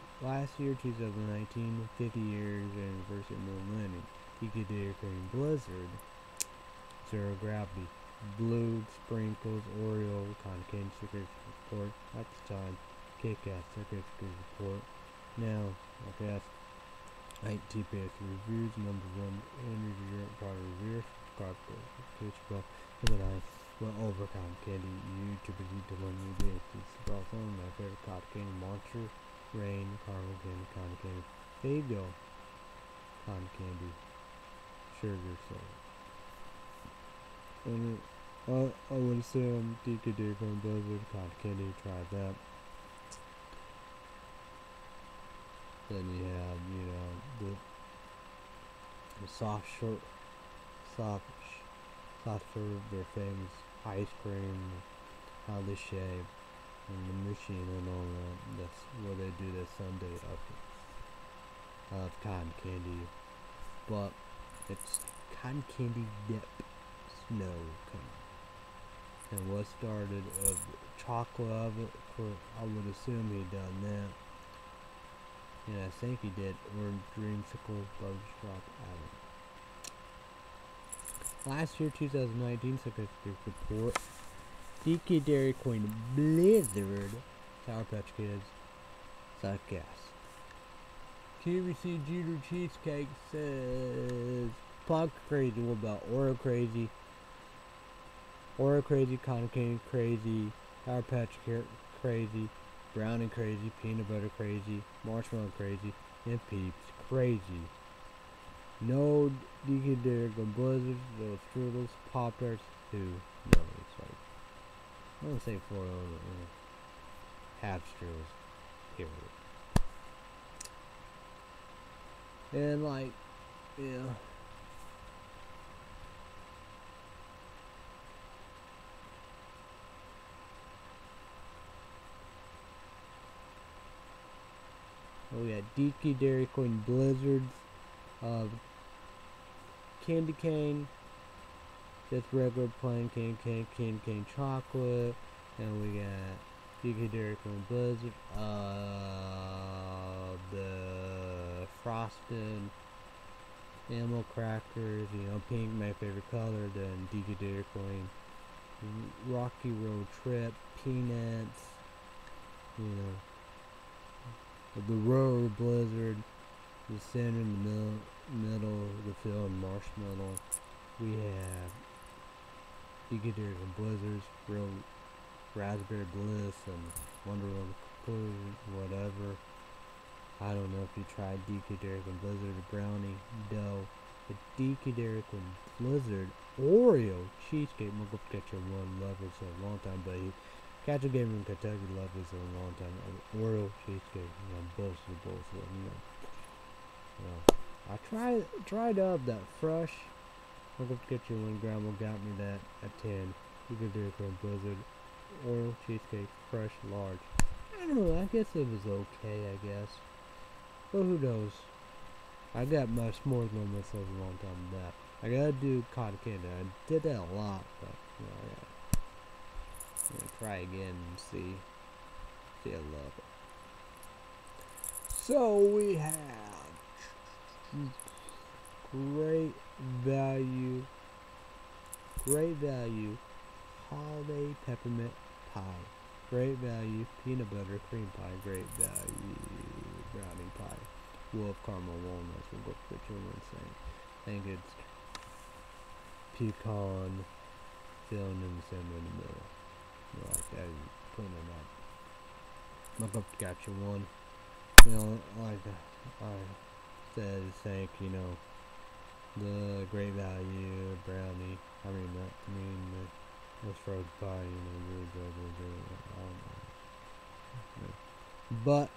2019, 50 years anniversary millennium. DK Dairy Queen Blizzard. Zero Gravity. Blue Sprinkles Oreo Cotton Candy Secret Report. At the time, Kit Kat Secret Report. Now, okay, that's 8 TPS reviews. Number 1 energy drink product review. Subscribe to Facebook. Number 9. Well, over cotton candy, YouTubers eat the one you get. It's also my favorite cotton candy, Monster, Rain, caramel candy, cotton candy, Faygo, cotton candy, sugar soda. And I would assume DK Dairy Queen Blizzard, cotton candy, try that. Then you have, the soft serve, their famous ice cream, how they shape, and the machine and all that. That's where they do the sundae of cotton candy, but it's cotton candy dip snow cone. And what started of chocolate of it, I would assume he done that. And I think he did orange dreamsicle butterscotch Adam. Last year, 2019, Secret Report. DK Dairy Queen Blizzard. Sour Patch Kids. Suck ass. QVC Junior Cheesecake says Punk Crazy. What about Oreo Crazy? Oreo Crazy, Cotton Candy Crazy, Sour Patch Crazy, Brownie Crazy, Peanut Butter Crazy, Marshmallow Crazy, and Peeps Crazy. No DK Dairy Queen Blizzards, those strudels, Pop Tarts, too. No, it's like, I don't say 4 half strudels, period. And like, yeah. Oh yeah, DK Dairy Queen Blizzards, candy cane, just regular plain candy cane chocolate, and we got DK Dairy Queen Blizzard, the frosted animal crackers, pink my favorite color, then DK Dairy Queen, Rocky Road Trip, peanuts, the Road Blizzard, the center in the middle of the field, marshmallow. We have DK Dairy Queen Blizzards, real Raspberry Bliss, and Wonderland Conclusion, whatever. I don't know if you tried DK Derrick and Blizzard Brownie Dough, but DK Derrick and Blizzard Oreo Cheesecake. I'm gonna catch your one love it for a long time, but Catch a Game in Kentucky love it for a long time. Oreo Cheesecake, bullshit, I tried up that fresh. I'm gonna get you one. Grandma got me that at 10. You could do it from Blizzard Oreo Cheesecake, fresh, large. I don't know. I guess it was okay. I guess, but who knows? I got my s'mores on myself a long time with that. I gotta do cotton candy. I did that a lot, but I'm gonna try again and see I love it. So we have great value holiday peppermint pie, great value peanut butter cream pie, great value brownie pie, wolf caramel walnuts. We'll go for two one thing. I think it's pecan filling in the center in the middle. Like that, putting it up. Look up, got you one. Like I said, thank the great value brownie. This frozen pie, really good. But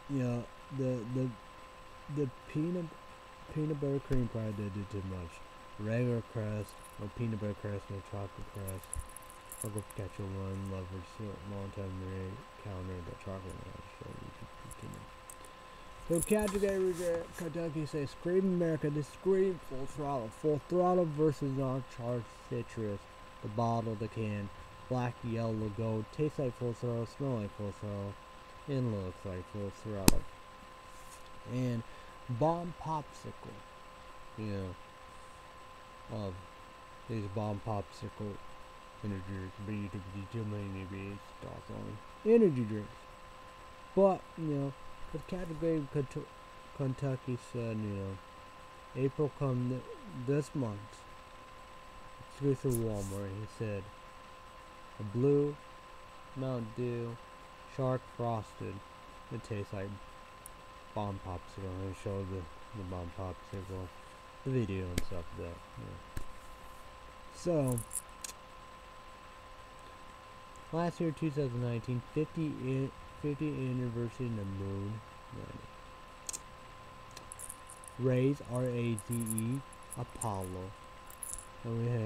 the peanut butter cream pie did too much. Regular crust, no peanut butter crust, no chocolate crust. I'll go catch a one lovers long time counter the chocolate crust. So category Kentucky says Scream America, this Scream Full Throttle. Full Throttle versus non-charged citrus. The bottle, the can, black, yellow, gold, tastes like Full Throttle, smell like Full Throttle, and looks like Full Throttle. And Bomb Popsicle, of these Bomb Popsicle energy drinks, energy drinks. But the category Kentucky said, April come this month. It's through Walmart. He said, a blue Mountain Dew Shark Frosted. It tastes like Bomb Popsicle. And they showed the Bomb Popsicle, the video and stuff of that. So, last year, 2019, 50th anniversary of the moon landing. Raze, R-A-Z-E, Apollo. And we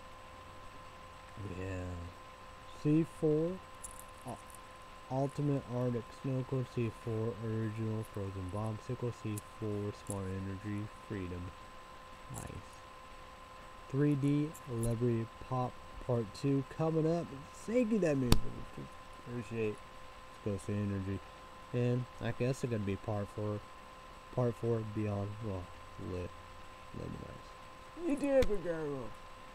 have C4, Ultimate Arctic Snow Cone, C4, Original Frozen Bombsicle, C4, Smart Energy, Freedom, Nice. 3D, Celebrity Pop Part 2 coming up. Thank you, that means appreciate Ghost Energy. And I guess it's gonna be part 4 Beyond Lit Luminous. You did it, girl.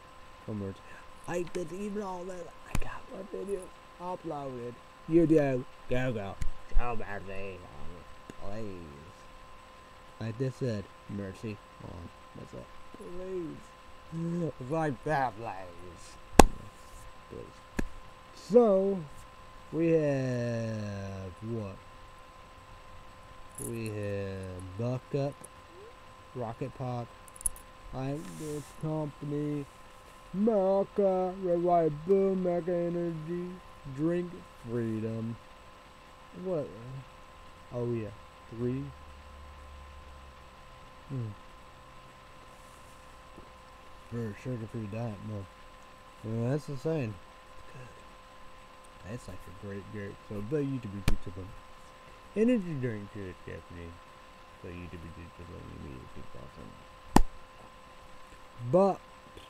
I did even all that. I got my video uploaded. You do. Go. Show mercy on, please. Like this said, mercy on. What's up? Please. Like that, please. So, we have what? We have Buck Up, Rocket Pop, I'm this company, America, Red White Boom, America Energy, Drink Freedom. What? Oh yeah, 3. For sugar-free diet, no. Well, that's the same. Good. That's like a great. So, but you to be teachable. Energy drink good, Japanese. So you to be teachable. You need to keep awesome. But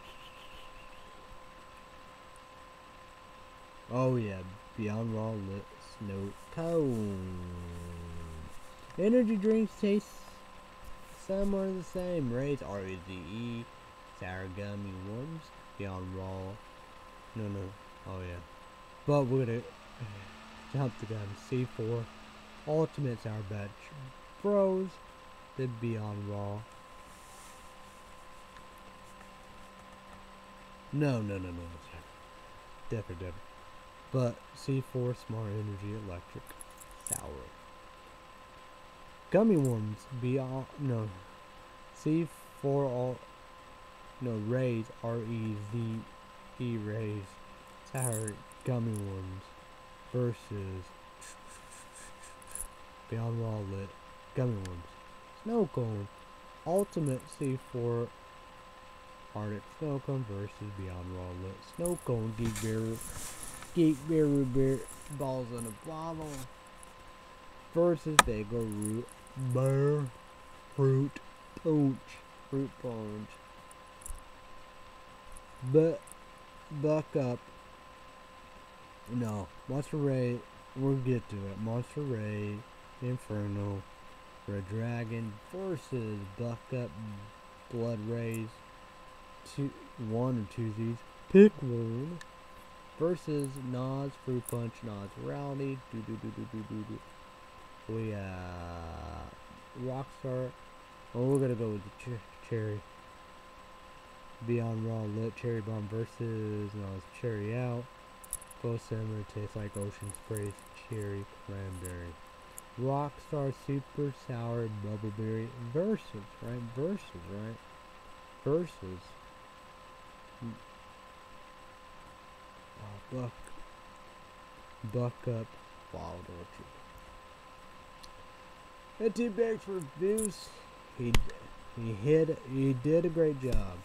oh yeah, Beyond Raw Lit Snow Cone. Energy drinks taste somewhere the same. Raze, R-A-Z-E, sour gummy worms. Beyond Raw. No. Oh yeah. But we're gonna jump the gun. C4, Ultimate Sour Batch Bros. The Beyond Raw. No. Different. But C4 Smart Energy Electric Sour. Gummy worms beyond no C for all no rays REZE rays sour gummy worms versus Beyond Raw Lit gummy worms. Snow cone ultimate C4 Arctic snow cone versus Beyond Raw Lit snow cone geek bear balls in a bottle versus Bagel root bear fruit punch. But buck up. No, Monster Ray. We'll get to it. Monster Ray, Inferno, Red Dragon versus Buck Up, Blood Rays, one or two Z's. Pick one versus Nas Fruit Punch, Nas Rowdy. We Rockstar. Oh, we're gonna go with the Cherry. Beyond Raw Lit Cherry Bomb versus Cherry Out. Both similar, taste like Ocean Spray's Cherry Cranberry. Rockstar Super Sour Bubbleberry versus, right? Versus. Buck Up Wild Orchard. And two bags for reviews. He did a great job.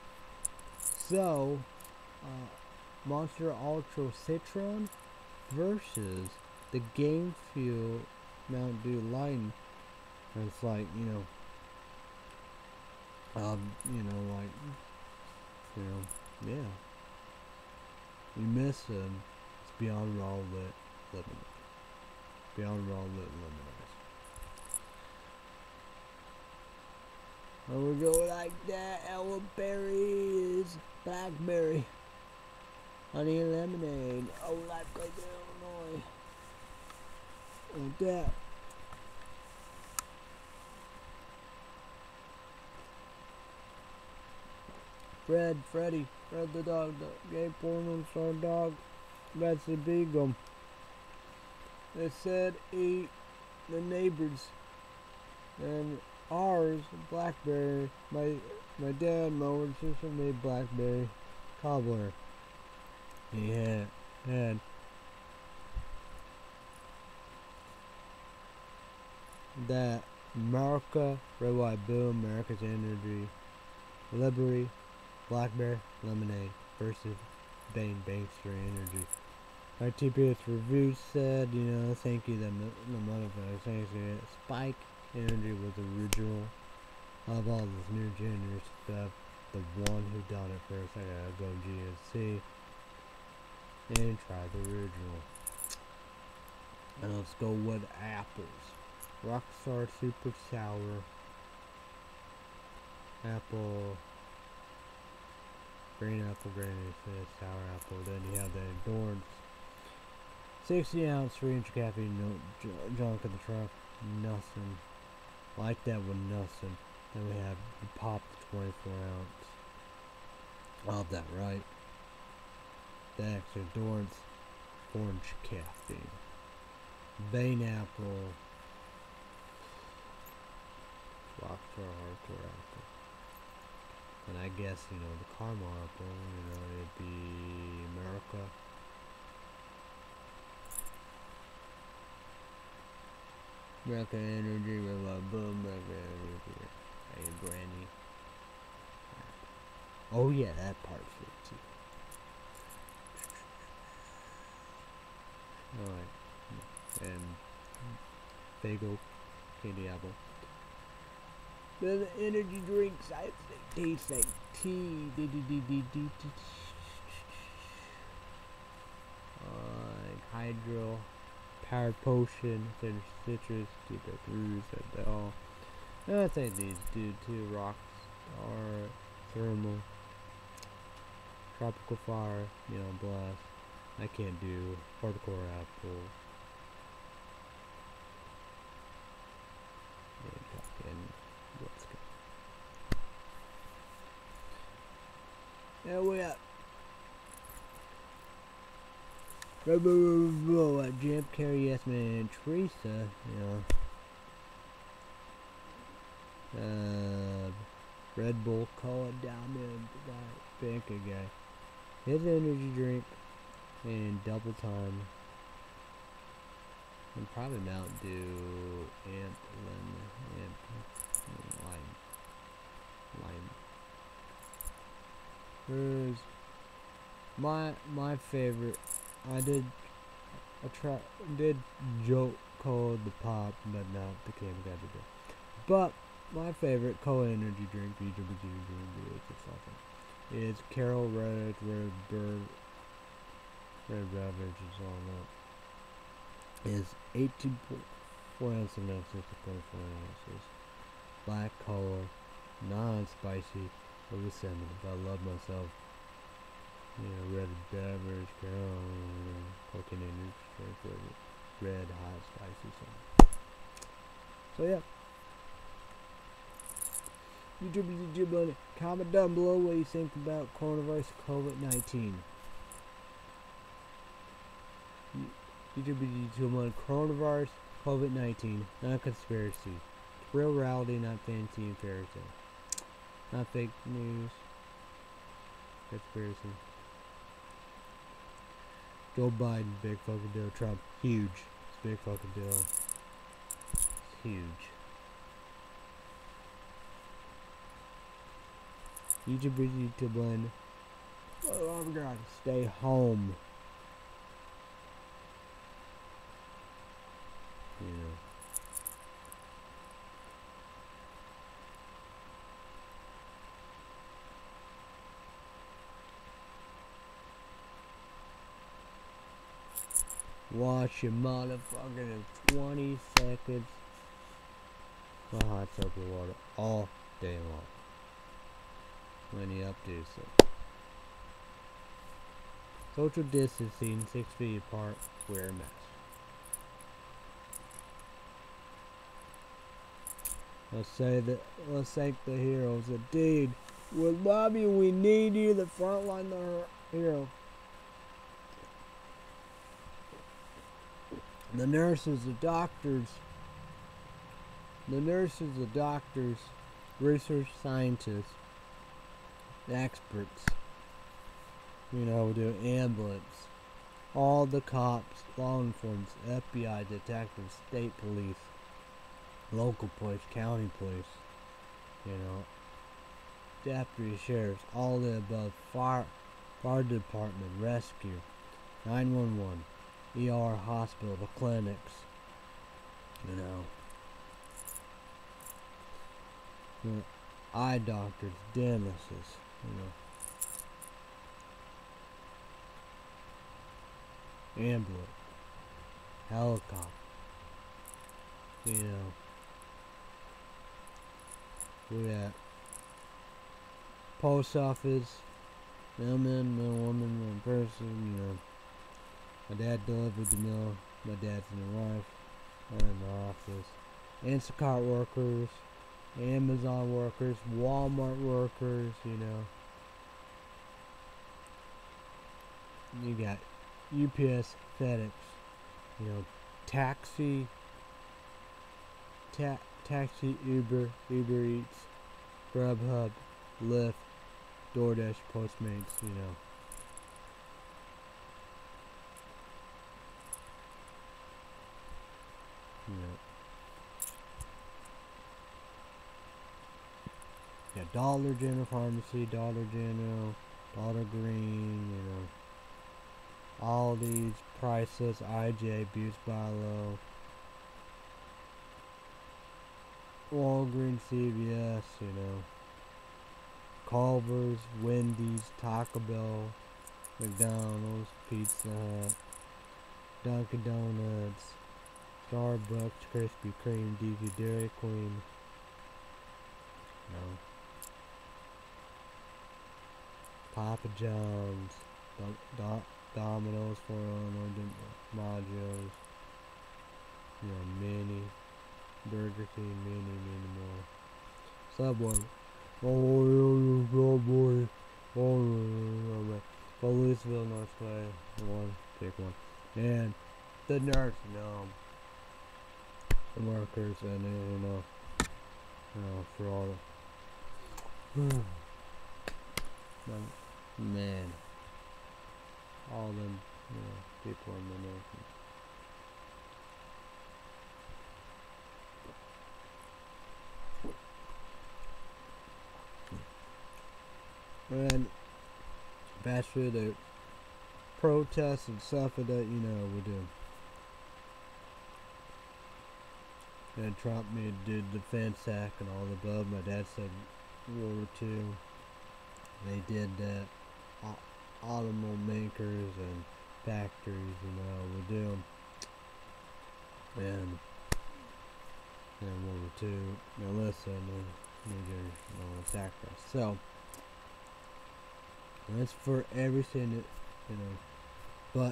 So, Monster Ultra Citron versus the Game Fuel Mountain Dew Light. It's like, yeah. You miss him. It's Beyond Raw Lit Lemonade. Beyond Raw Lit Lemonade. And we go like that. Elderberries, blackberry, honey lemonade. Oh, like Illinois. Like that. Fred the dog, the gay porno star dog. That's the beagle. They said eat the neighbors and ours blackberry. My dad, my older sister made blackberry cobbler. He had that America, Red White Bill, America's Energy, Liberty, Blackberry Lemonade versus Bane Bankster Energy. Our TPS review said, thank you that the motherfucker thanks you. Spike Energy was the original of all this new junior stuff. The one who done it first. I gotta go GNC and try the original. And let's go with apples. Rockstar Super Sour Apple, green apple, sour apple. Then you have the Endurance 60 ounce 3-inch caffeine, no junk in the truck, nothing like that with nothing. Then we have the Pop 24 ounce. All of that right. That's Endurance 4-inch caffeine. Bane apple, Rockstar Hardcore apple. And I guess, the caramel apple, it'd be America. America Energy, Boom, America Energy, hey, Granny. Oh yeah, that part's good too. Alright. And Fago, candy apple. The energy drinks, I think, taste like tea. Hydro, Power Potion, Citrus, Rouge, and all. I think these do too. Rocks are Thermal, Tropical Fire, Blast. I can't do Hardcore Apple. Let's go. Yeah, we up. Jim Carrey, yes man, Teresa, Red Bull Cola Diamond Banker guy. His energy drink and Double Time. And probably Mountain Dew, Amp, Lemon, Amp, Lime. Where's my favorite? I did joke called the pop, but not the Cam guy today. But my favorite cola energy drink, is Carol Red Beverage is all that. Is 18.4 ounces and 6.4 ounces. Black cola, non-spicy, over 7. I love myself. Red beverage, Carol, cocaine energy drink, red, hot, spicy, something. So yeah. YouTube on it. Comment down below what you think about coronavirus COVID-19. YouTube on coronavirus COVID-19, not conspiracy. It's real reality, not fancy and fairy tale. Not fake news. Conspiracy. Joe Biden, big fucking deal. Trump, huge. It's a big fucking deal. It's huge. YouTube one. Oh my god, stay home. Watch your motherfucking in 20 seconds. My hot soap with water all day long. When you up to so. Social distancing, 6 feet apart, wear a mask. Let's thank the heroes. Indeed, we love you, we need you, the frontline hero. The nurses, the doctors, research scientists, the experts, the ambulance, all the cops, law enforcement, FBI, detectives, state police, local police, county police, deputy sheriffs, all the above, fire department, rescue, 911, ER, hospital, the clinics, eye doctors, dentists, ambulance, helicopter, we got post office, mailman, mailwoman, person, my dad delivered the mail, my dad's and my wife, I'm in the office, Instacart workers, Amazon workers, Walmart workers, you got UPS, FedEx, taxi, Uber Eats, Grubhub, Lyft, DoorDash, Postmates, Yeah, Dollar General Pharmacy, Dollar General, Dollar Green, Aldi's, Priceless, IJ, Boots Bilo, Walgreens, CVS, Culver's, Wendy's, Taco Bell, McDonald's, Pizza Hut, Dunkin' Donuts, Starbucks, Krispy Kreme, DQ, Dairy Queen, Papa John's, Domino's, 401, Maggio's, Mini, Burger King, many more. Subway. Subway. Louisville, Northway, pick one. And the nursing home, the workers, and for all the man, all them, people in the nation. And that's through the protests and stuff that we do. And Trump did the Defense Act and all the above. My dad said World War II. They did that. Automakers and factories, we do. And World War II. Melissa and New Jersey, sacrifice. So that's for everything that, but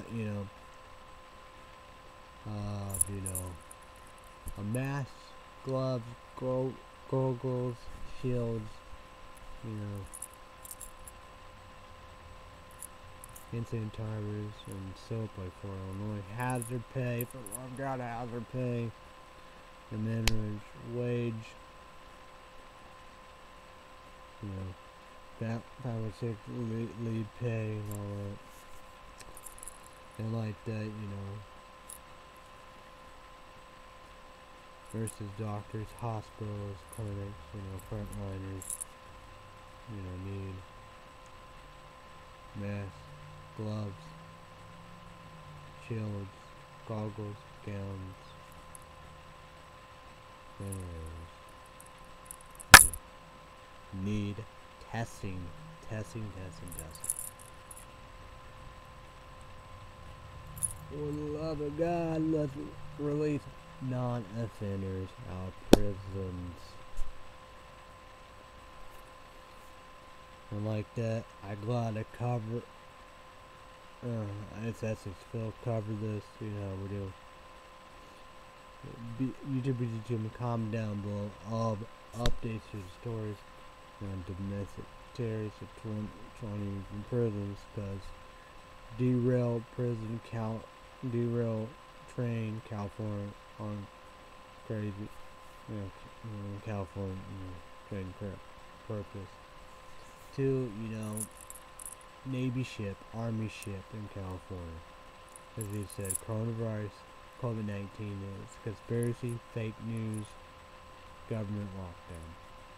a mask, gloves, goggles, shields, hand sanitizers, and soap like for Illinois. Hazard pay, for love of God, hazard pay. The minimum wage, 5 or 6 lead pay and all that. And like that, versus doctors, hospitals, clinics, frontliners, need masks, gloves, shields, goggles, gowns, need testing. For the love of God, let's release non-offenders out of prisons. And like that, I gotta cover. It's Essex Phil cover this. We do. YouTube, comment down below all the updates to the stories on domestic terrorists of 20 in prisons, because derail train California on crazy, California, train purpose. 2, Navy ship, Army ship in California. As he said, coronavirus, COVID-19 is conspiracy, fake news, government lockdown.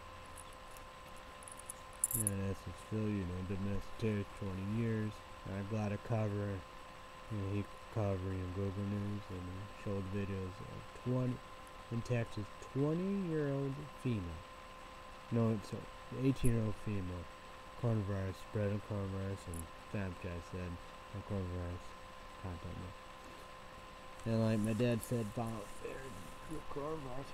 And that's still, domestic terrorist 20 years. I'm glad to cover, he covering Google News, and he showed videos of 20 in Texas, 20-year-old female. No, it's 18-year-old female. Coronavirus, spread of coronavirus, and Snapchat said coronavirus contact me. And like my dad said, about coronavirus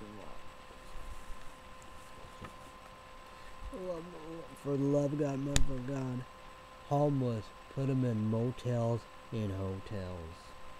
or what? For the love of God, mother of God, homeless, put them in motels and hotels.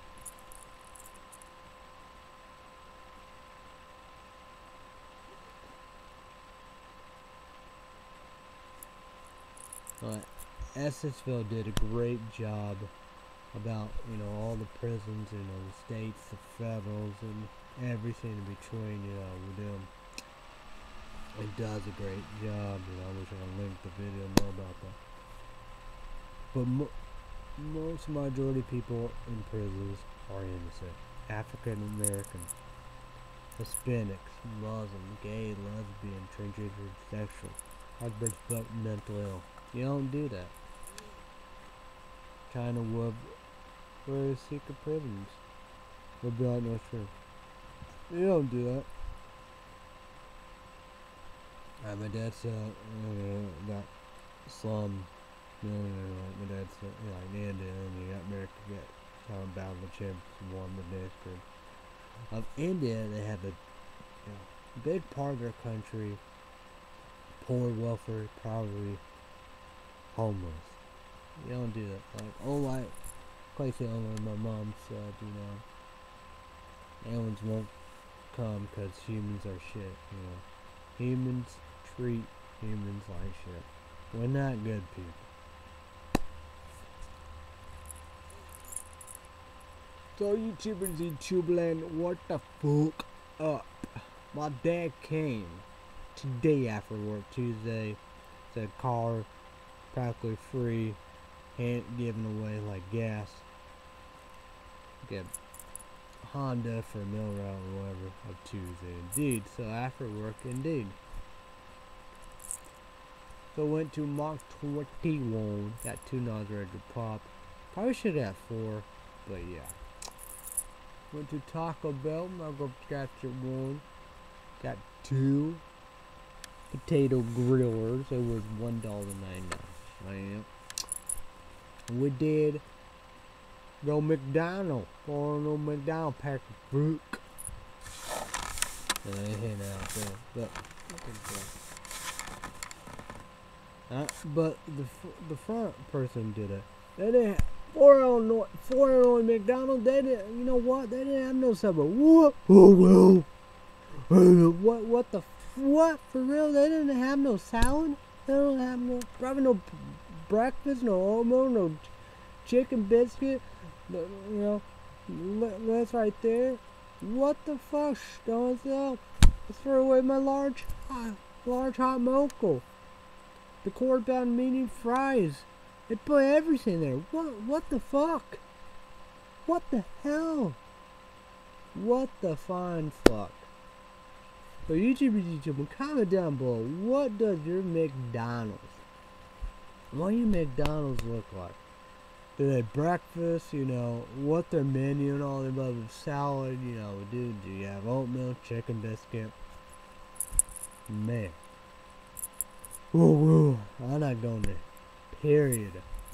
Essexville did a great job about, all the prisons, the states, the federals, and everything in between, we do. It does a great job, I wish I could link the video and know about that. But most majority people in prisons are innocent. African American, Hispanics, Muslim, gay, lesbian, transgender, sexual, husband, mental ill. You don't do that. China would wear secret prisons. Would be like no truth. You don't do that. My dad said that slum millionaire, like my dad said, like India, and he got married to get battle the champs and won the district of India. They have a big part of their country, poor, welfare, probably homeless. You don't do that. Quite say my mom said, aliens won't come because humans are shit. Humans treat humans like shit. We're not good people. So YouTube land, what the fuck up? My dad came today after work, Tuesday. Said car practically free, giving away like gas. Get Honda for a mill route or whatever of Tuesday. Indeed. So after work, indeed. So went to Mach 21. Got 2 nods ready to pop. Probably should have 4, but yeah. Went to Taco Bell. I'll go capture 1. Got 2 potato grillers. It was $1.99. We did go McDonald's. Or no McDonald's pack of fruit. And I hit out there. But the front person did it. They didn't. For Illinois McDonald's, they didn't. You know what? They didn't have no supper. What? Oh well. What? For real? They didn't have no salad. They don't have probably no breakfast, no oatmeal, no chicken biscuit. You know, that's right there. What the fuck, Stones? Let's throw away my large hot mocha. The corn-bound medium fries. They put everything there. What the fuck? What the hell? What the fine fuck? So YouTube, comment down below. What does your McDonald's? What do your McDonald's look like? Do they breakfast? You know, what their menu and all the above, salad? You know, do you have oatmeal, chicken biscuit? Man. Whoa, I'm not going there. Period.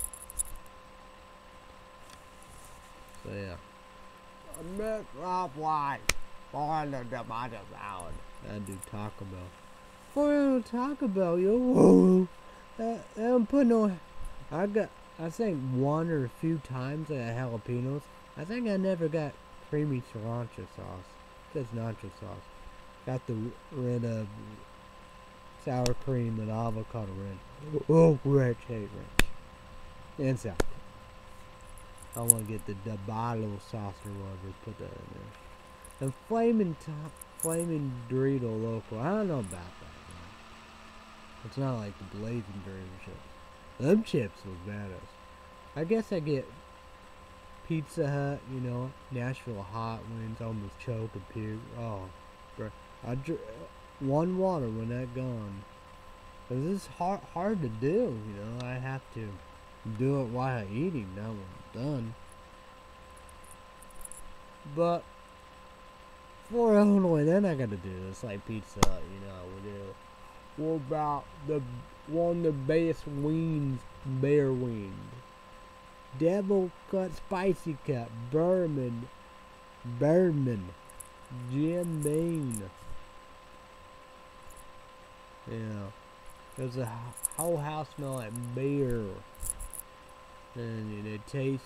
So yeah. I met my wife on the tomato salad. I do Taco Bell. For Taco Bell, yo. Whoa. I don't put no. I think one or a few times I got jalapenos. I think I never got creamy sriracha sauce. Just nacho sauce. Got the red of sour cream and avocado ranch. Oh, ranch, hate ranch. And sour cream. I want to get the Dabalo sauce or whatever. Put that in there. And flaming Dorito Loco. I don't know about that. Man. It's not like the blazing Dorito chips. Them chips was badass. I guess I get Pizza Hut, you know, Nashville hot wings, almost choke and puke. Oh, bro. One water when that gone. Cause it's hard to do, you know. I have to do it while I'm eating, not when I'm done. But for Illinois, then I gotta do this like Pizza Hut, you know. We do. What about one of the best wings, bear wings? Devil cut, spicy cut, Berman, Jim Beam. Yeah, there's a whole house smell like beer, and it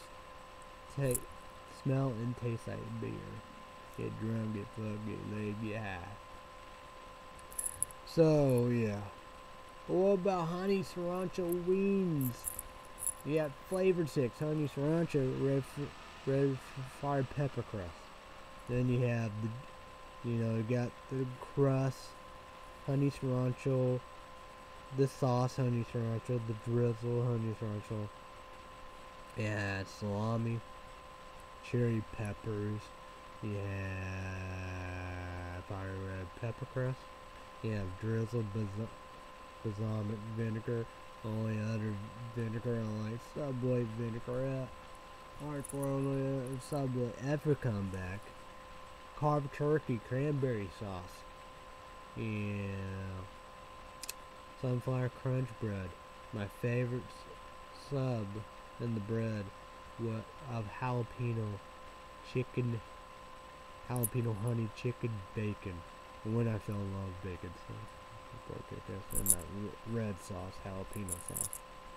smell and taste like beer. Get drunk, get fucked, get laid, get high. So yeah. What about honey sriracha wings? You got flavored 6, honey sriracha, red fried pepper crust. Then you have the, you know, you got the crust, honey sriracha, the sauce, honey sriracha, the drizzle, honey sriracha. Yeah, salami, cherry peppers. You have fire red pepper crust. You have drizzled balsamic vinegar. Only other vinegar I like Subway vinaigrette. Hardcore Subway ever come back. Carved turkey cranberry sauce. Yeah. Sunflower crunch bread. My favorite sub in the bread of jalapeno chicken, jalapeno honey chicken bacon. When I fell in love with bacon, so and that red sauce, jalapeno sauce.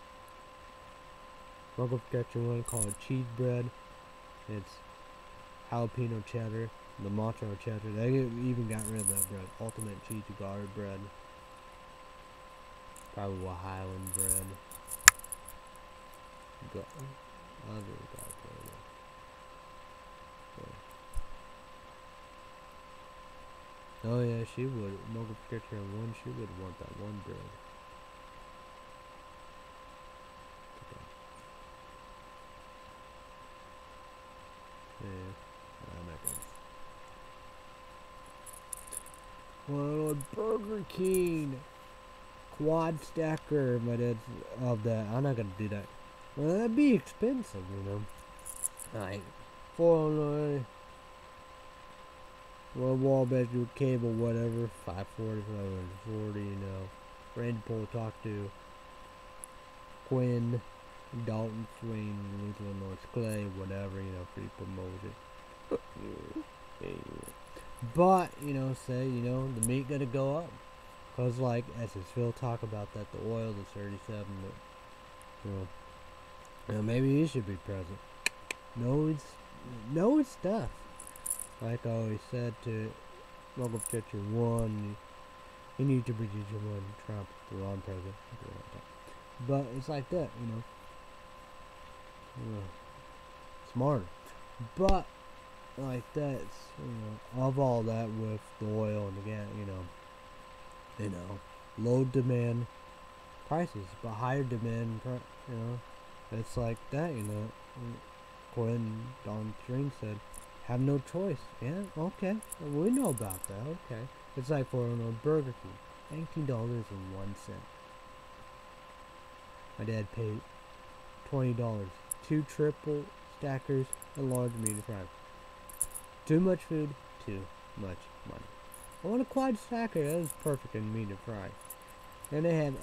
Local ketchup one called cheese bread. It's jalapeno cheddar, the mozzarella cheddar. They even got rid of that bread. Ultimate cheese garlic bread. Probably a Highland bread. Other garlic bread. So. Oh yeah, she would. Mogul Character 1, she would want that one bread. Yeah, I'm not gonna. Well, Burger King quad stacker. My dad's of that. I'm not gonna do that. Well, that'd be expensive, you know. Alright, 409. One wall bedroom cable, whatever. 540, 540, you know. Randy Paul talk to Quinn, Dalton Swain, Luther North Clay, whatever, you know, free promotion. But, you know, say, you know, the meat gonna go up. Cause like, as his Phil talk about that, the oil, the 37, but, you know, maybe he should be present. Know his stuff. Like I always said to Local Picture 1, you need to be one Trump, the wrong president. But it's like that, you know. Smart. But like that, you know, of all that with the oil and the gas, you know, low demand prices, but higher demand, you know, it's like that, you know. Quinn Don String said, have no choice. Yeah, okay, we know about that. Okay, it's like for Burger King, $19.01. My dad paid $20. 2 triple stackers and large medium fries. Too much food, too much money. I want a quad stacker. That is perfect in medium fries. Then they have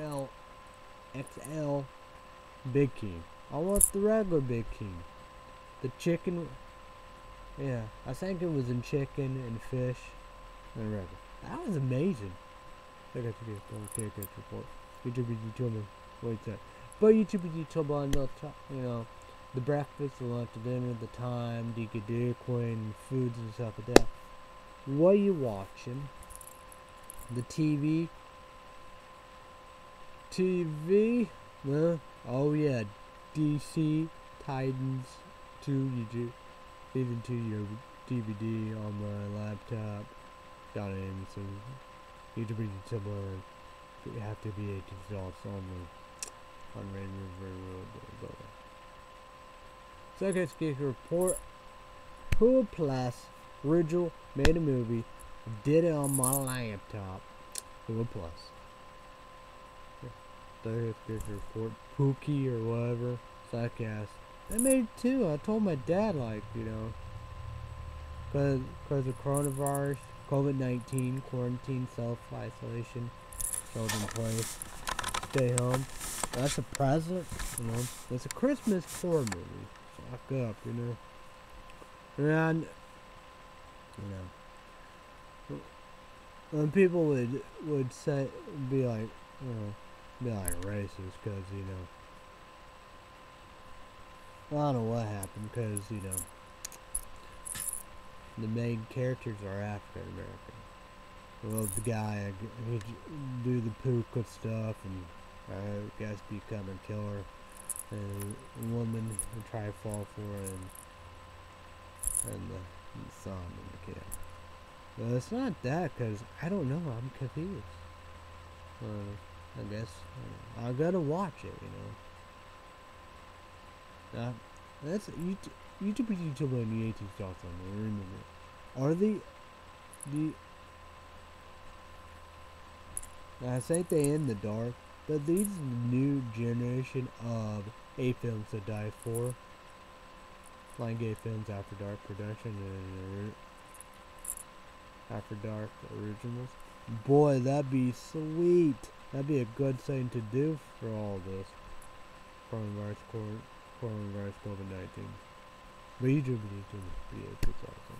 XL Big King. I want the regular Big King. The chicken, yeah, I think it was in chicken and fish and regular. That was amazing. I got to get a KKH report. YouTube me wait that. But YouTube on the top, you know, the breakfast, the lunch, the dinner, the time, Queen, foods and stuff like that. What are you watching? The TV? Oh yeah, DC Titans 2, you even to your DVD on my laptop. Got it in, so YouTube you have to be 18 adults only. On Radio Road. Second Escape Report. Hulu Plus original made a movie. Did it on my laptop. Hulu Plus. Third Escape Report. Pookie or whatever. Psychcast. They made it too. I told my dad, like, you know, because of coronavirus, COVID-19, quarantine, self-isolation, shelter in place, stay home. That's a present, you know. It's a Christmas horror movie. Suck up, you know. And, you know, when people would say, be like, you know, be like racist, because, you know, I don't know what happened, because, you know, the main characters are African American. Well, the guy, he do the puka stuff, and I guess become a killer, and a woman would try to fall for it, and the son and the kid. But it's not that, because I don't know, I'm confused. I guess I gotta watch it, you know. That's YouTube on the 18th thoughts on the remember. Are the I think they in the dark, but these new generation of A films to die for. Line Gay Films After Dark production and After Dark originals. Boy, that'd be sweet. That'd be a good thing to do for all this. Coronavirus COVID-19. But YouTube yeah, it's awesome.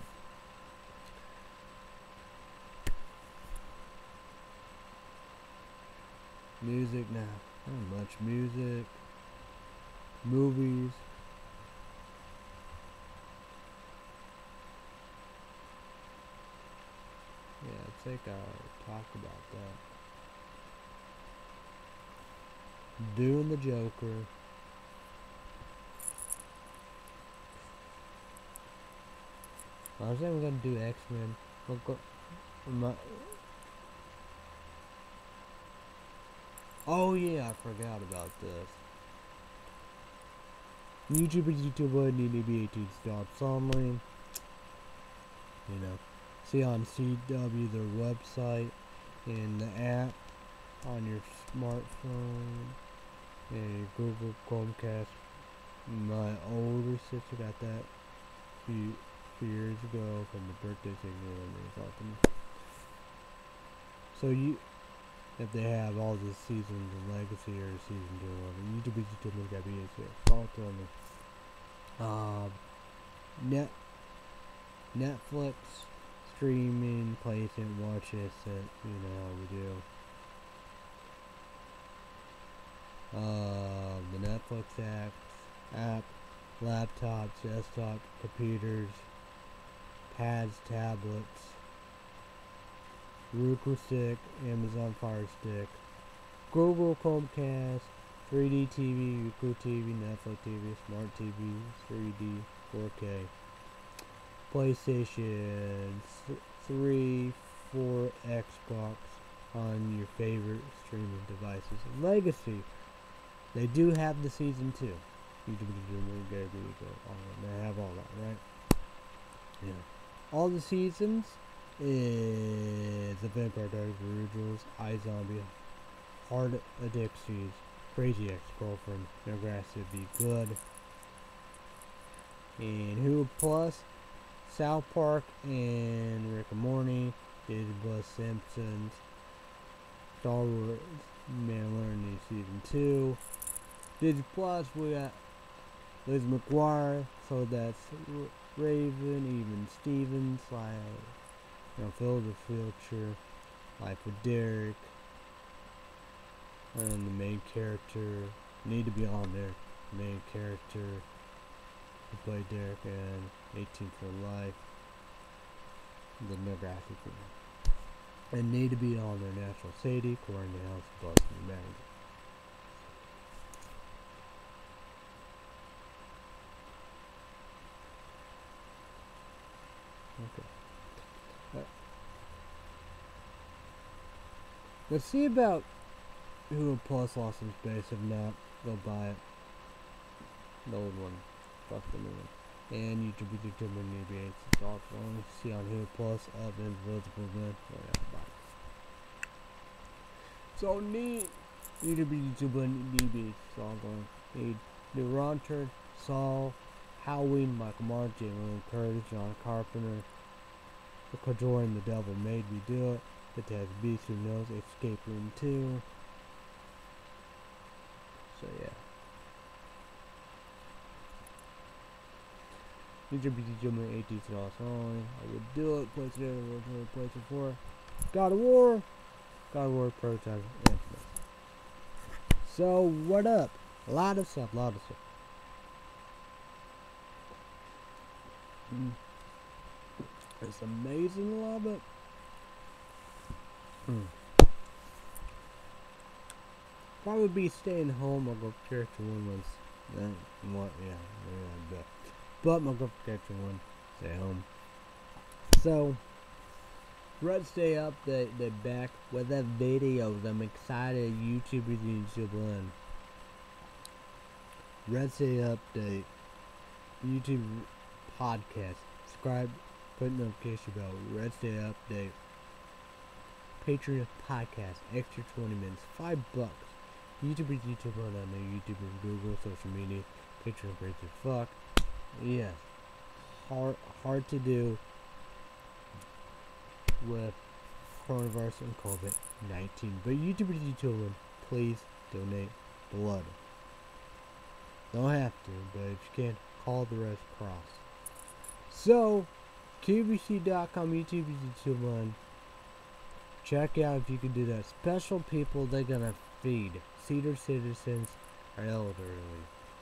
Music now. Not much music. Movies. Yeah, I think I'll talk about that. Doing the Joker. I was saying we're gonna do X-Men. my, oh yeah, I forgot about this. YouTubers need to be 18 stops online. You know, see on CW their website and the app on your smartphone and your Google Chromecast. My older sister got that few years ago from the birthday signal and they talked to me. So if they have all the seasons of Legacy or season 2 of it, YouTube gotta be here. Talk to them. Netflix streaming, place it, watch it, you know how we do. The Netflix app, laptops, desktop, computers, pads, tablets, Roku Stick, Amazon Fire Stick, Google Chromecast, 3D TV, Roku TV, Netflix TV, Smart TV, 3D, 4K, PlayStation 3, 4, Xbox on your favorite streaming devices. Legacy, they do have the season 2. They have all that, right? Yeah. All the seasons is The Vampire Diaries Originals, iZombie, Hard Addictions, Crazy Ex-Girlfriend, Nebraska to Be Good, and Hulu Plus, South Park and Rick and Morty, Disney Plus, Simpsons, Star Wars, Mandalorian season 2. Disney Plus, we got Liz McGuire, so that's Raven, even Stevens, like, Phil the Future, Life with Derek, and the main character need to be on there. Main character who played Derek and 18 for Life, the demographic, and need to be on their Natural Sadie, according to House Boston Magazine. Okay. Let's see about Hulu Plus Lost in Space. If not, go buy it. The old one. Fuck the new one. And YouTube need to be 8 dollars long. See on Hulu Plus of Invisible Man. Oh yeah, buy it. So neat. YouTube need to be long. Need the Ron Turd, Saul, Halloween, Michael Martin, Jamie Curtis, John Carpenter, The Conjuring, The Devil Made Me Do It, The Taz Beast Who Knows, Escape Room 2. So yeah. YouTube 18 dollars only. I would do it. Place it in. Place it for God of War. God of War Prototype Infamous. So what up? A lot of stuff. It's amazing, a lot of it. Probably be staying home. I'll go character one was what? Yeah. But my go character one stay home. So Red Stay Update, they're back with the videos. I'm excited. YouTubers need to blend. Red Stay Update, YouTube podcast. Subscribe, put notification bell. Red Stay Update. Patreon podcast, extra 20 minutes, $5. YouTubers on there, YouTubers, Google, social media, Patreon, crazy fuck. Yes, hard to do with coronavirus and COVID-19. But YouTubers, please donate blood. Don't have to, but if you can, call the Red Cross. So, QVC.com, YouTube, check out if you can do that. Special people they're gonna feed. Senior citizens or elderly.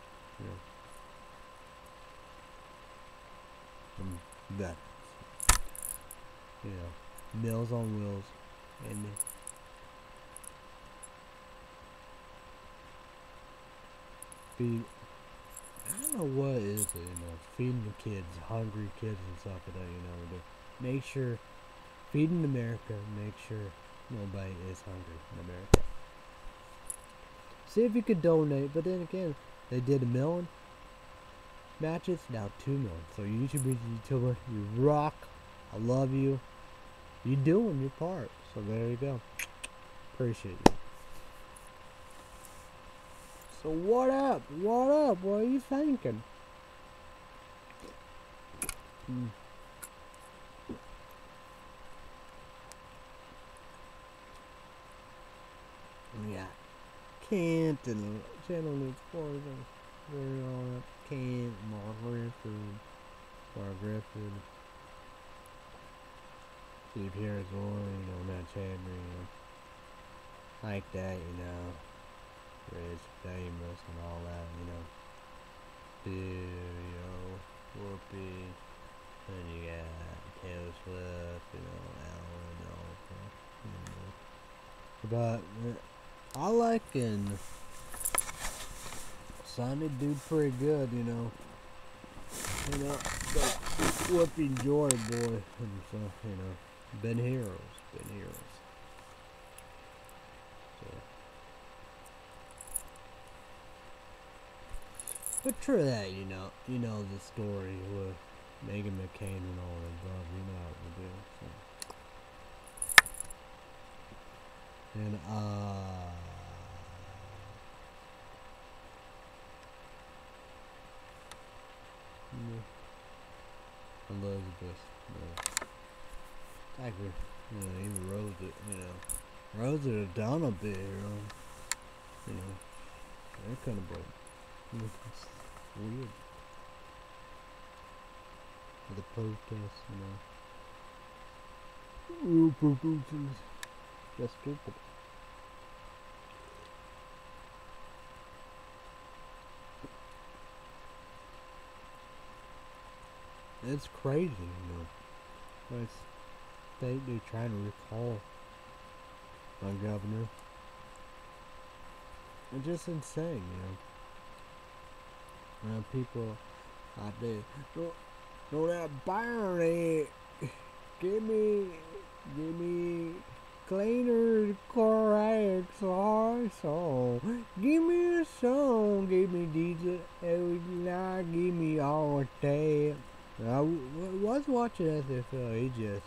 That. Meals on Wheels. And feed. I don't know what is it, feeding the kids, hungry kids and stuff like that, to make sure Feeding America, make sure nobody is hungry in America. See if you could donate, but then again, they did 1 million matches, now 2 million. So YouTuber, you rock. I love you. You're doing your part. So there you go. Appreciate you. So what up? What up? What are you thinking? Yeah. Can't and channel needs poison. Very on up. Can't. Mark Griffin. Steve Harris one, Matt Chadbury, like that, Rich, famous and all that, Bill, Whoopi, and you got Taylor Swift, Alan, but I liking Sonny do pretty good, but Whoopi Joy boy and stuff, been heroes. So. But true that, the story with Meghan McCain and all that above, what we do. So. And Elizabeth, actually, even Rose, Rose would have done a bit, they're kind of broke. It's weird. The protests, protests, just stupid. It's crazy, What state they're trying to recall my governor. It's just insane, people out there, no that Barney, give me cleaner car song, give me a song, give me DJ every night, give me all day. I was watching SFL, he just,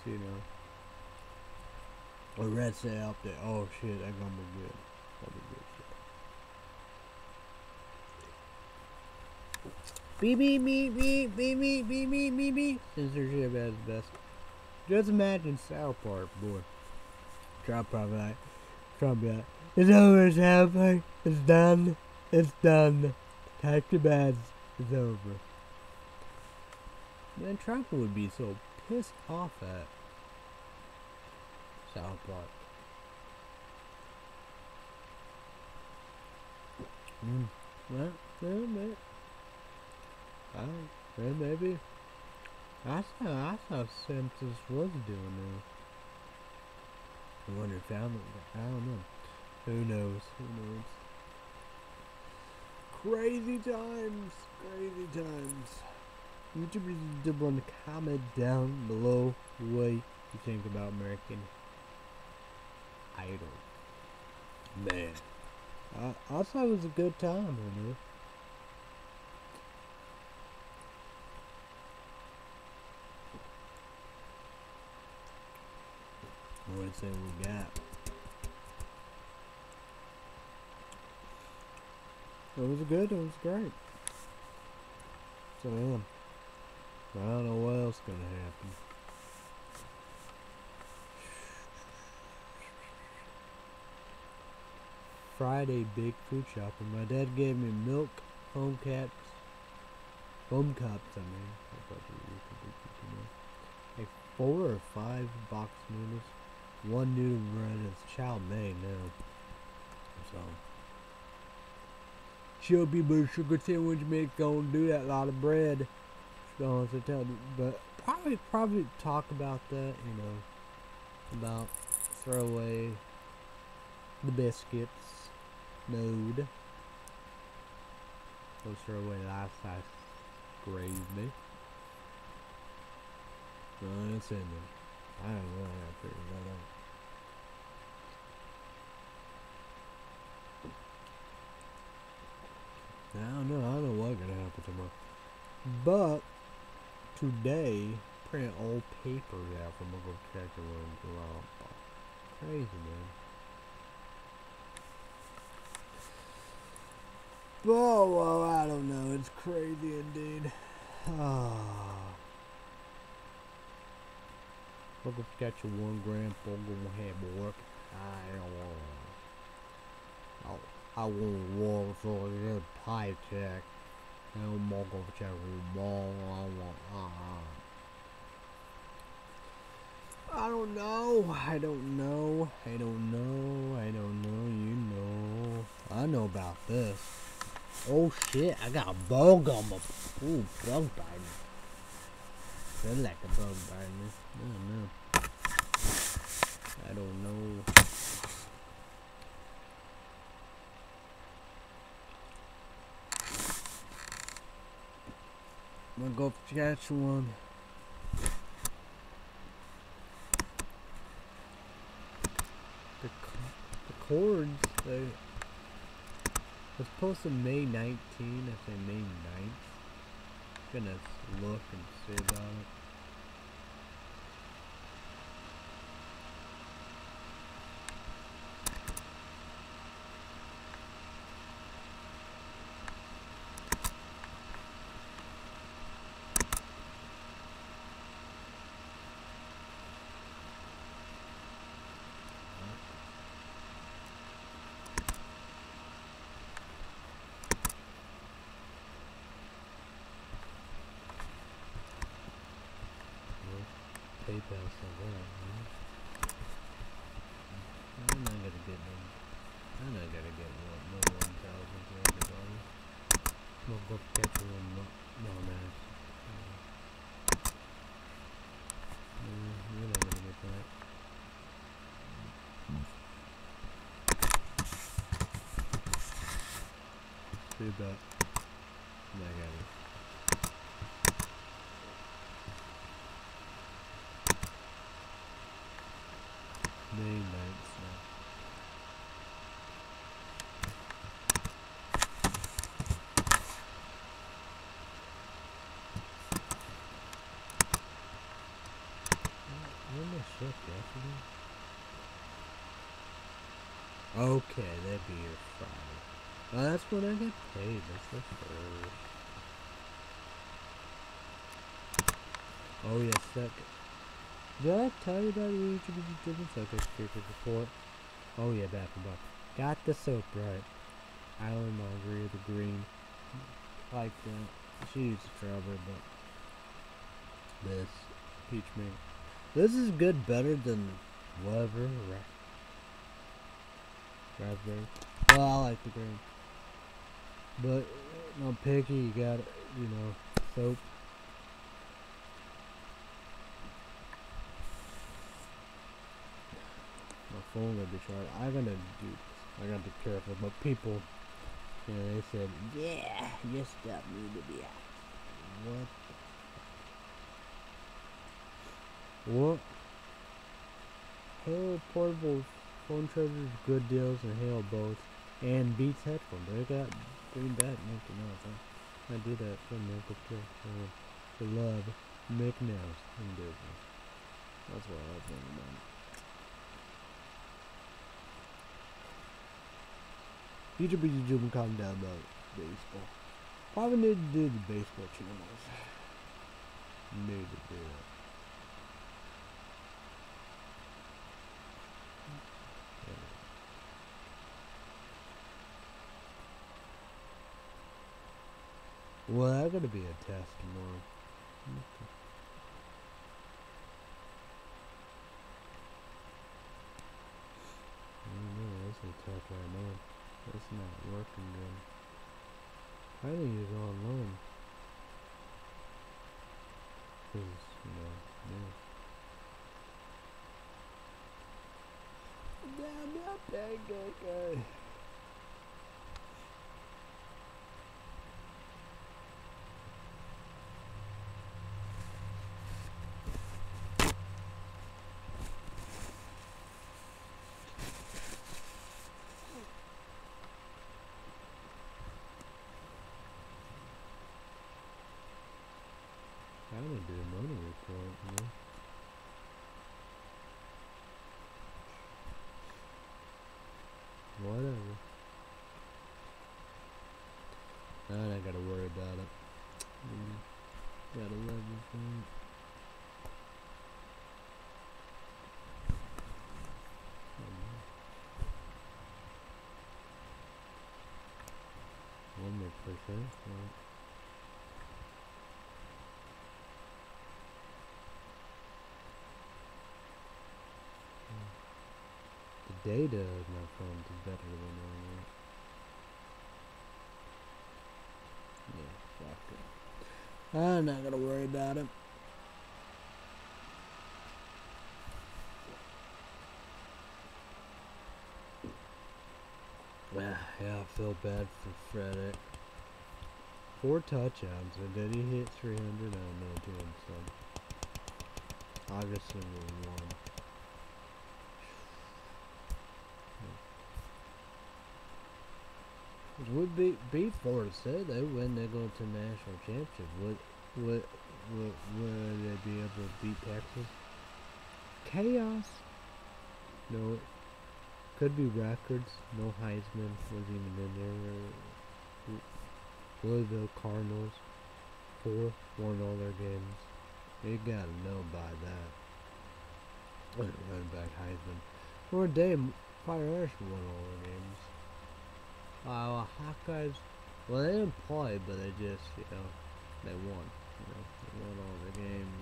I read say out there, oh shit, that's gonna be good. That'll be good shit. Beep. Censorship at its best. Just imagine South Park, boy. Trump probably like, it's over, South Park. It's done. Pack your bags. It's over. Man, Trump would be so pissed off at South Park. Maybe. I saw Simpsons was doing that. I wonder if I don't know. Who knows? Crazy times. YouTubers want to comment down below what you think about American Idol. Man, I thought it was a good time, What to say we got? It was good. It was great. So yeah. I don't know what else is gonna happen. Friday big food shopping. My dad gave me milk, home cups. Like 4 or 5 box noodles. 1 noodle bread is chow mein now. So show people sugar sandwich mix don't do that lot of bread. But probably talk about that, about throw away the biscuits, mode. Go throw away life-size gravy. It's in there. I don't know. I gotta figure that out. I don't know what's gonna happen tomorrow. But today, print old papers out from Uncle Checker. Wow, crazy, man. Oh, well, I don't know. It's crazy indeed. Uncle Checker 1 gram, gonna have work. I don't want. I want water so I get a pie check. I don't want Uncle Checker ball. I want. I don't know. I don't know. I don't know. I don't know. You know. I know about this. Oh shit! I got a bug on my. Ooh, bug biting. Feel like a bug biting me. I don't know. I don't know. I'm gonna go catch one. The chords. It's posted May 19th. I say May 9th. Gonna look and see about it. PayPal somewhere. I'm not gonna get no. I'm not gonna get no $1,200. I'm gonna go catch one. No, man. You're not gonna get that. See that? I got it. May 9th now. When did I shift yesterday? Okay, that'd be your Friday. Oh, that's when I get paid. That's the first. Oh, yeah, second. Did I tell you about the YouTube doing second speaker before? Oh, yeah, back and back. Got the soap right. Island Margarita, the green. Like that. She used strawberry, but this peach mint. This is good, better than whatever. Raspberry. Well, I like the green. But I'm picky. You got, soap. My phone gonna be charged. I gotta be careful. But people, they said, yeah, your stuff need to be out. What? Halo portable phone chargers, good deals, and Halo both. And Beats headphones. They got green bat making nails. I do that for Milk too. To love make nails in business. That's what I was thinking about. YouTube and calm down about baseball. Probably need to do the baseball channels. Need to do that. Well, that's gonna be a test tomorrow. I don't know, that's a tough right now. It's not working good. I think it's online. Cause, yeah. Damn, not that good. whatever. I ain't gotta worry about it. Gotta love this thing. One more percent. The data of my phone is better than normal. Yeah, fuck it. I'm not gonna worry about it. Yeah, I feel bad for Frederick. 4 touchdowns, and did he hit 300? I don't know, dude. So Augustin won. Would beat Florida State. They win. They go to national championship. Would they be able to beat Texas? Chaos. No, could be records. No Heisman was even in there. Louisville Cardinals 4 won all their games. You gotta know by that. Running back Heisman. Or Dave Fire Irish won all their games. Hawkeyes, well, they didn't play, but they just, they won. They won all the games.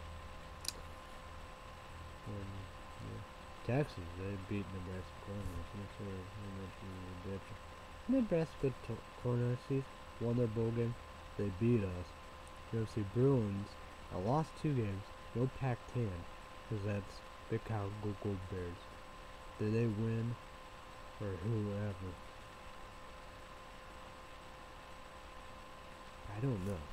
Texas, they beat Nebraska Cornhuskers. Nebraska Cornhuskers won their bowl game. They beat us. UFC Bruins, I lost 2 games. No Pac-10, because that's Big Cow Gold Bears. Did they win? Or whoever? I don't know.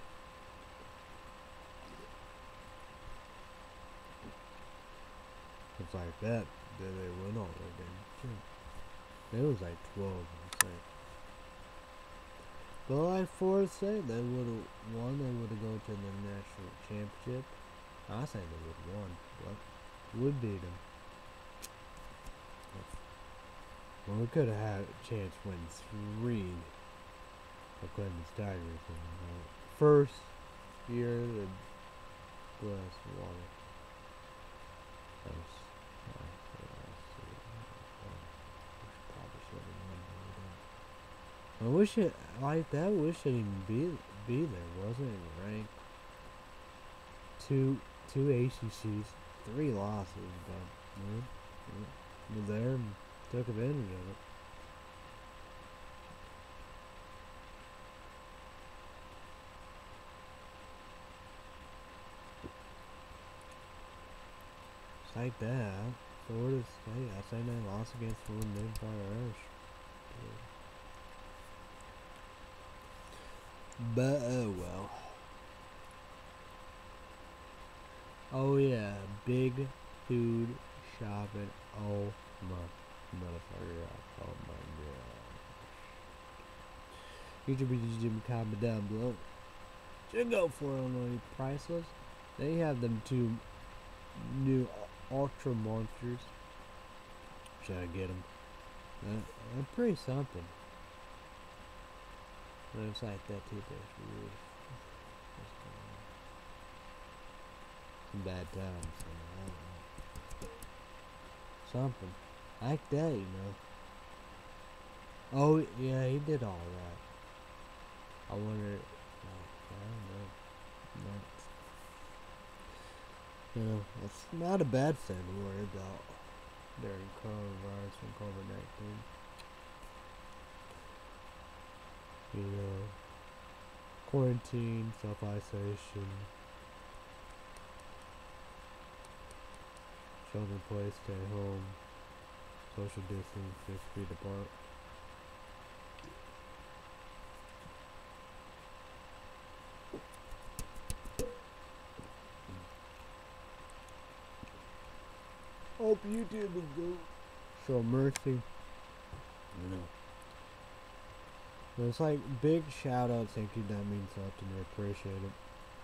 It's like that. Did they win all their games? Sure. It was like 12. It's like, but like Florida State, they would have won. They would have gone to the national championship. I say they would have won, but would beat them. Well, we could have had a chance to win 3. I couldn't stagger anything. First year, the glass of water. I wish it like that. Wish it even be there. Wasn't it ranked? 2 ACCs, 3 losses, but was there and took advantage of it. It's like that. Florida State. I say they lost against Florida Fire Irish. But oh well. Oh yeah, big food shopping. Oh my motherfucker! Oh my god. YouTube, comment down below. Should go for Illinois priceless. They have them 2 new Ultra Monsters. Should I get them? They're pretty something. Looks like that toothpaste really some bad times. Something like that, Oh yeah, he did all that. I wonder. I don't know. It's not a bad thing to worry about during coronavirus and COVID-19. Quarantine, self-isolation, shelter in place, stay home, social distance, 6 feet apart. Hope YouTube will go show mercy. It's like big shout out, thank you, that means a lot to me, appreciate it.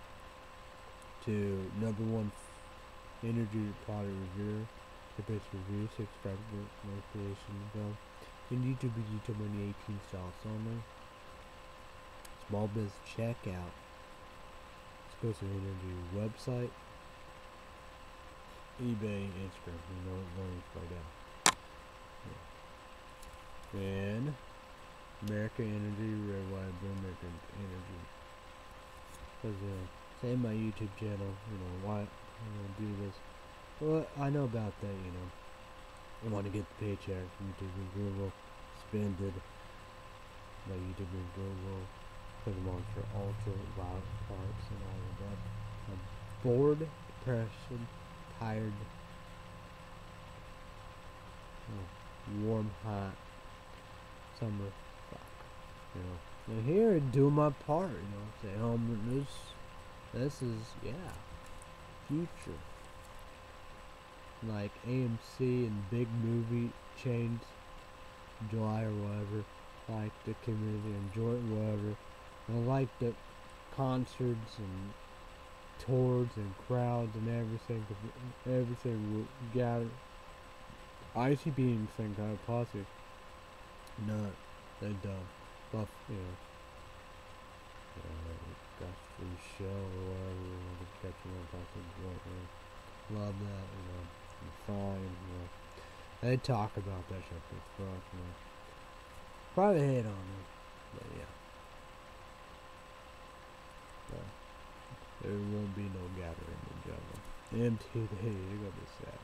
To #1 energy product reviewer, tip-based review, subscribe to notification bell. And YouTube is YouTube on the 18 styles only. Small business checkout. Exclusive energy website. eBay, Instagram. You know, links right now. And American Energy, Red, White, Blue, American Energy. Because, same my YouTube channel, why I'm going to do this. Well, I know about that, I want to get the paycheck from YouTube and Google, spend it by YouTube and Google, put them on for ultra loud parts and all of that. I'm bored, depression, tired, warm, hot, summer, fuck, And here, do my part, stay home with this is, future. Like AMC and big movie chains, July or whatever, like the community, enjoy it, whatever. I like the concerts and tours and crowds and everything will gather. Icy Beams and kind of posse. Not that dumb. Buff, got free show or whatever, catch one posse, love that, fine, They talk about that shit for fuck, Probably hate on me, but yeah. There won't be no gathering in general. MTV, you're gonna be sad.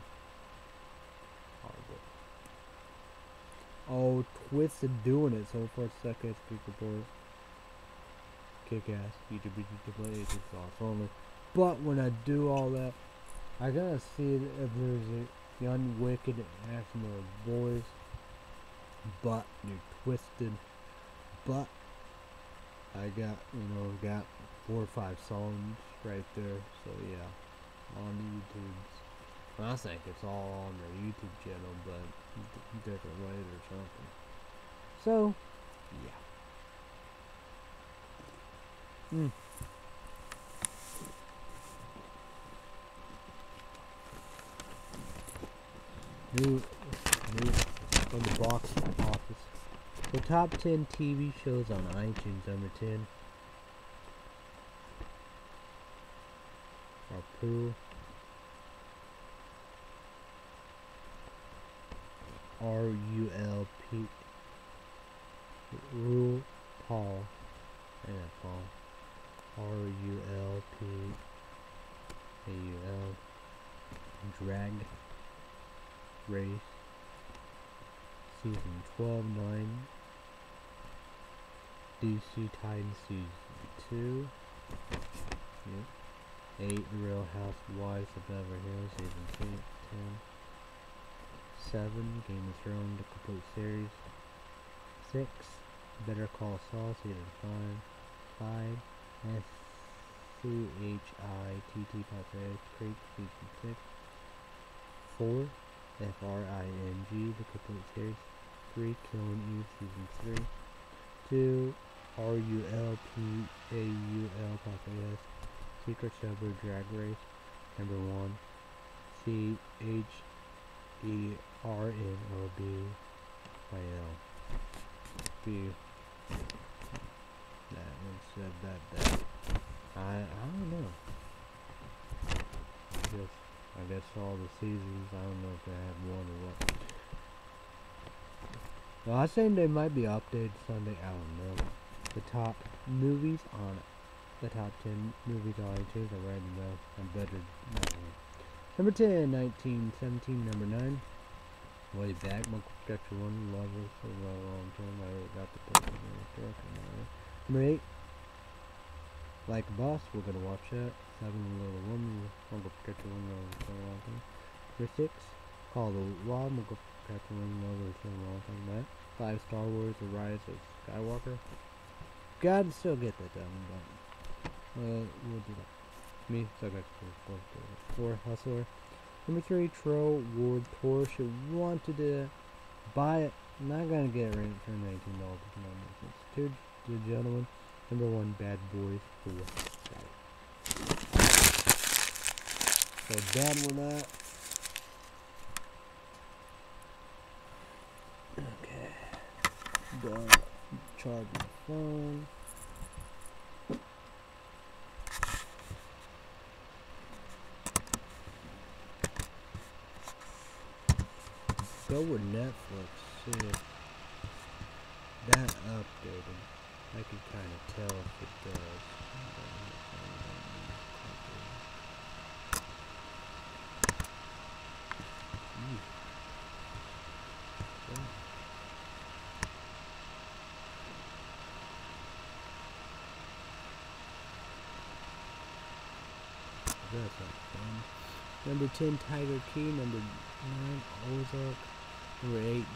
Horrible. Oh, Twisted doing it so far, second speak report. Kick ass, YouTube play, it's off only. But when I do all that, I gotta see if there's a young wicked National Boys, but you're twisted, but I got, got 4 or 5 songs right there, so yeah, on YouTube's. I think it's all on their YouTube channel, but different ways or something. So, yeah. New from the box office. The top 10 TV shows on iTunes. Number 10. Apu. RULP. Rule Paul. Yeah, Paul. RULP. AUL. Drag Race. Season 12, 9. DC Titans Season 2. Yep. 8. Real Housewives of Beverly Hills Season 10. 7. Game of Thrones The Complete Series. 6. Better Call Saul Season 5. 5. SCHITT Podcast Creek Season 6. 4. FRING The Complete Series. 3. Killing Eve Season 3. 2. RULPAUL Podcast Secret Server Drag Race. Number 1. CHERNOBYL. B. That one said that. I don't know. I guess all the seasons. I don't know if they have one or what. Well, I think they might be updated Sunday. I don't know. The top movies on the top 10 movies on iTunes. I read them out. I'm better. Number 10, 1917. Number 9. Way back, Michael Jackson 1, Lovers for a long time. I got the person in the truck. Number 8, Like a Boss, we're gonna watch that. 7, Little Woman, Michael Jackson 1, for a long time. Number 6, Call the Law, Michael Jackson 1, Lovers for a long time. That 5, Star Wars, The Rise of Skywalker. Gotta still get that done, but we'll do that. Me, so I got 4, Hustler. Number 3, Troll Ward Porsche. Wanted to buy it. Not gonna get it right for $19. 2, The Gentleman. Number 1, Bad Boys 4. So done with that. Okay. done. Charge my phone. Go with Netflix, see if that updated. I can kind of tell if it does. That's not fun. Number 10, Tiger Key. Number 9, Ozark. Number 8,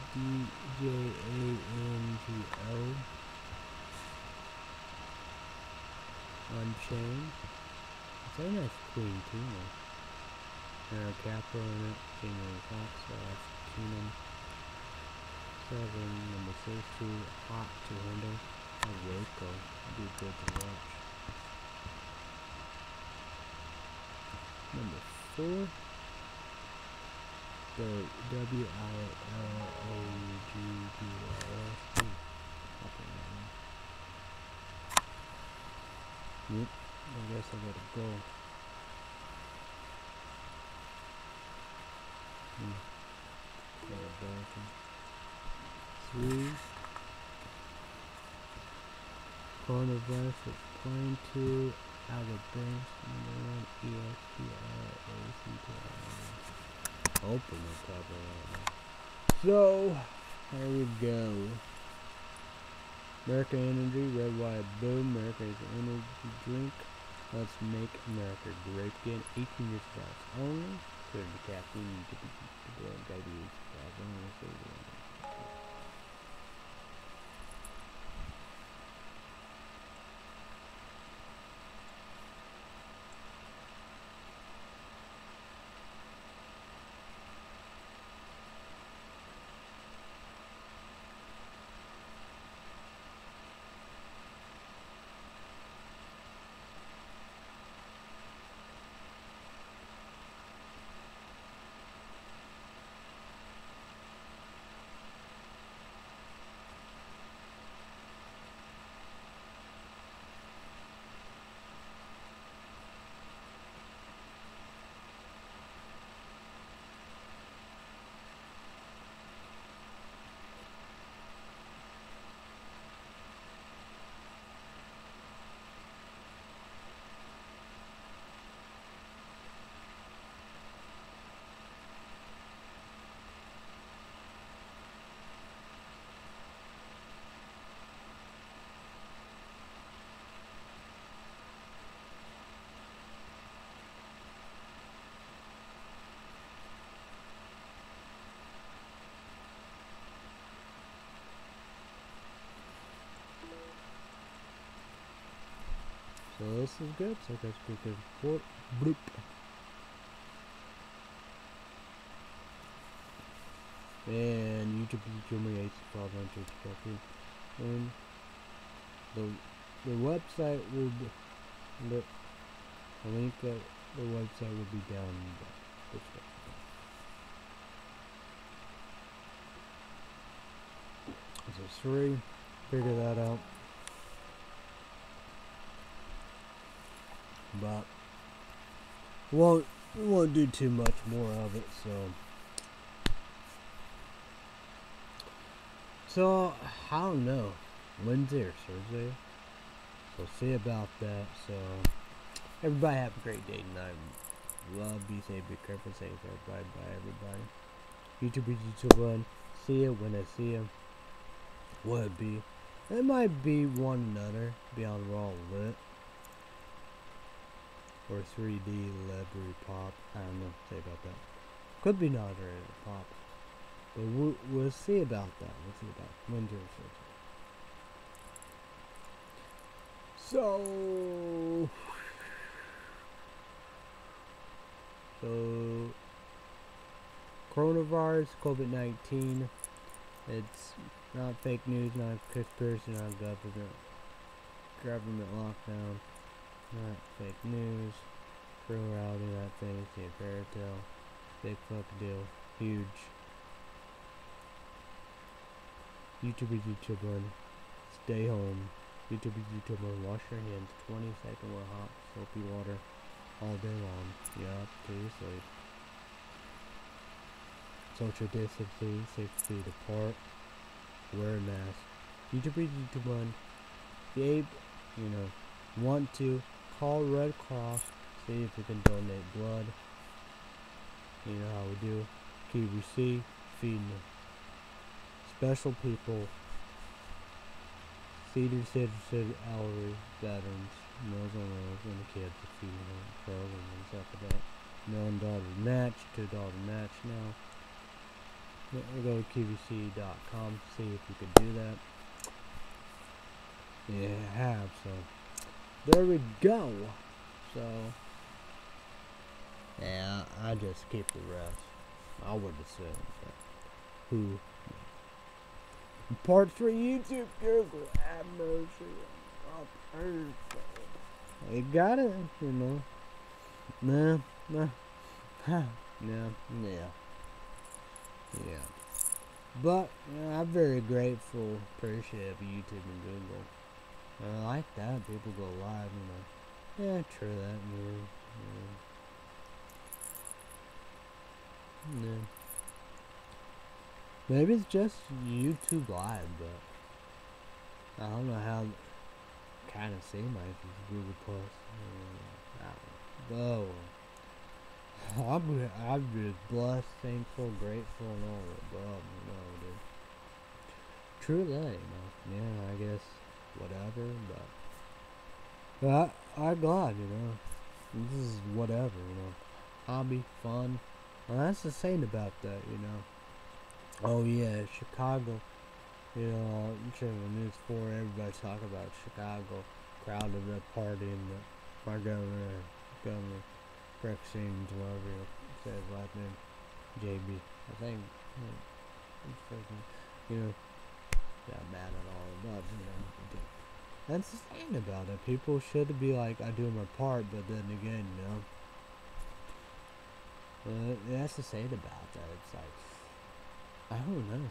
DJANGO. Unchained. It's a nice Queen Tina. Capra in it. King Fox. Keenum. 7, number 6, 2, Hot to Handle. Waco. It'd be good to watch. Number 4, the WILAGBRS. Yep, I guess I gotta go. Three. Coronavirus is plane 2. Outer Banks. Number 1. EXPRACT. Open the cover. So, here we go. America Energy, Red White Boom, America's energy drink. Let's make America great again. 18 years of age only. Clear the caffeine to be diabetes. So this is good. So let's go to report. Bloop. And YouTube Jimmy 8500 and the website will be the link that the website will be down in the description. So 3, figure that out. But won't do too much more of it, so I don't know, Wednesday or Thursday, so see about that. So everybody have a great day tonight. Love, be safe, be careful, safe, everybody, bye everybody. YouTube one, see you when I see you. What it be? It might be one another, be on Raw Lit. Or 3D Library Pop. I don't know. Say about that. Could be not a pop. But we'll see about that. We'll see about Wednesday or Thursday. So coronavirus, COVID-19. It's not fake news, not conspiracy, not government lockdown. Not fake news, real reality, not fantasy, a fairy tale, big fuck deal, huge. YouTubers, YouTuber, stay home. YouTubers, YouTuber, wash your hands 20 seconds with hot soapy water all day long. Yup, till you sleep. Social distancing, 6 feet apart. Wear a mask. YouTubers, YouTuber, if you want to, call Red Cross, see if you can donate blood. You know how we do. QVC, feeding special people, senior citizen, elderly, veterans, Meals on Wheels, and the kids are feeding them program and stuff like that. $1 match, $2 match now. Go to QVC.com, see if you can do that. Yeah, I have, so there we go. So yeah, I just keep the rest. I would assume that who part 3 YouTube Google have mercy on Earth. You got it, No, yeah. But I'm very grateful, appreciative of YouTube and Google. I like that people go live, Yeah, true that, yeah. Maybe it's just YouTube Live, but I don't know how kind of see my Google Plus. Oh, I'm just blessed, thankful, grateful, and all the above, dude. True that, Yeah, I guess whatever, but I'm glad, This is whatever, Hobby, fun. Well, that's the saying about that, Oh yeah, Chicago. I'm sure the news 4, everybody's talking about Chicago. Crowded the party and my governor, Rex Siemens, whatever you say his last name, JB. I think, got mad at all about, That's the thing about it. People should be like, I do my part, but then again, that's the saying about that. It's like, I don't know.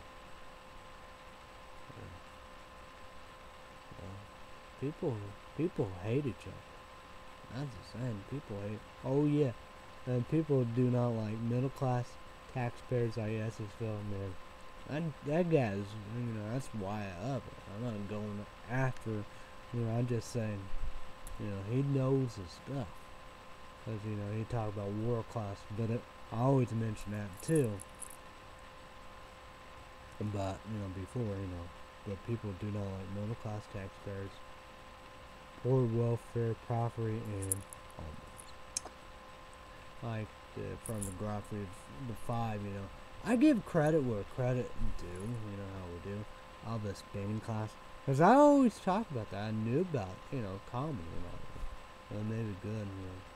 People hate each other. That's the same. People hate. Oh yeah, and people do not like middle class taxpayers like Essexville, man. That guy's, that's why I up it. I'm not going after, I'm just saying, he knows his stuff. Because, he talk about world class, but I always mention that too. But, before, but people do not like middle class taxpayers, poor welfare, property, and homeless. Like from the Garfield, the 5, I give credit where credit due, how we do. All the spinning class. Because I always talk about that. I knew about, comedy and all that. Well, maybe good,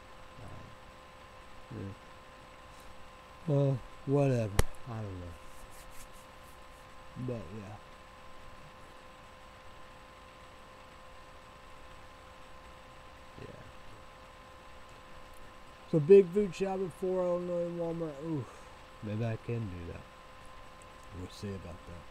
whatever. I don't know. But yeah. So big food shop at 4 Illinois Walmart. Oof. Maybe I can do that. We'll see about that.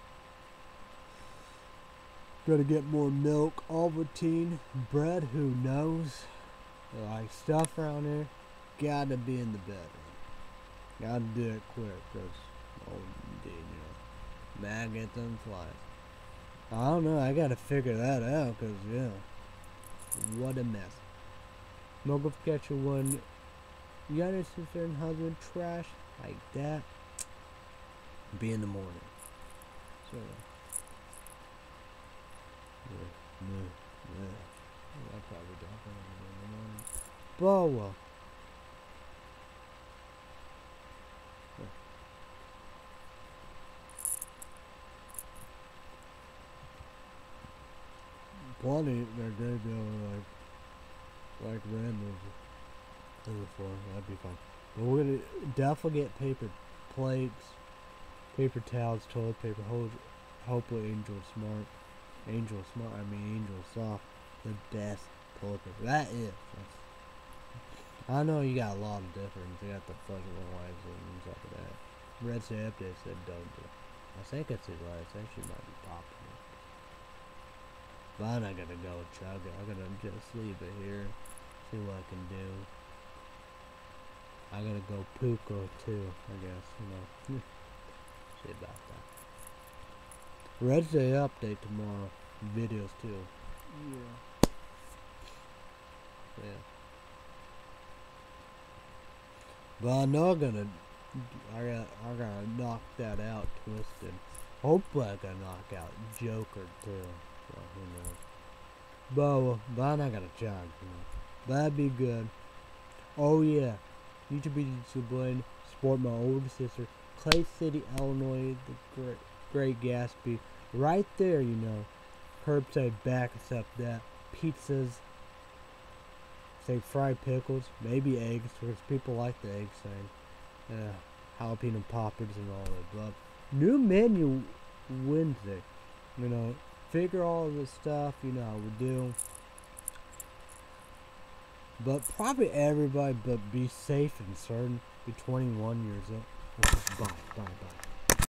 Gotta get more milk, Ovaltine, bread, who knows? Like stuff around here. Gotta be in the bedroom. Gotta do it quick, because, maggots and flies. I don't know, I gotta figure that out, because, what a mess. Mogul catch one young sister and husband trash like that. Be in the morning. So, I'll probably definitely in the morning. But well. Plenty, they're good though, like random before, that'd be fine. But we're gonna definitely get paper plates, paper towels, toilet paper, hopefully Angel Soft, the best toilet paper. That is. I know you got a lot of difference. You got the fucking wipes and stuff like that. Red State Update said don't do it. I think it's it right. I think she might be popular. But I gotta go chug it. I gotta just leave it here. See what I can do. I gotta go Puko too, I guess, you know. See about that. Red Day update tomorrow. Videos too. Yeah. Yeah. But I know I gotta knock that out, Twisted. Hopefully I can knock out Joker too. So who knows. But I'm not gonna chug, you know. That'd be good. Oh yeah. YouTube Blade support my older sister. Clay City, Illinois, the Great Gatsby. Right there, you know. Curbside back except that. Pizzas. Say fried pickles, maybe eggs, because people like the egg thing. Jalapeno poppers and all that stuff. New menu Wednesday. You know, figure all of this stuff, you know, how we do. But probably everybody, but be safe and certain. Be 21 years old. Bye, bye, bye.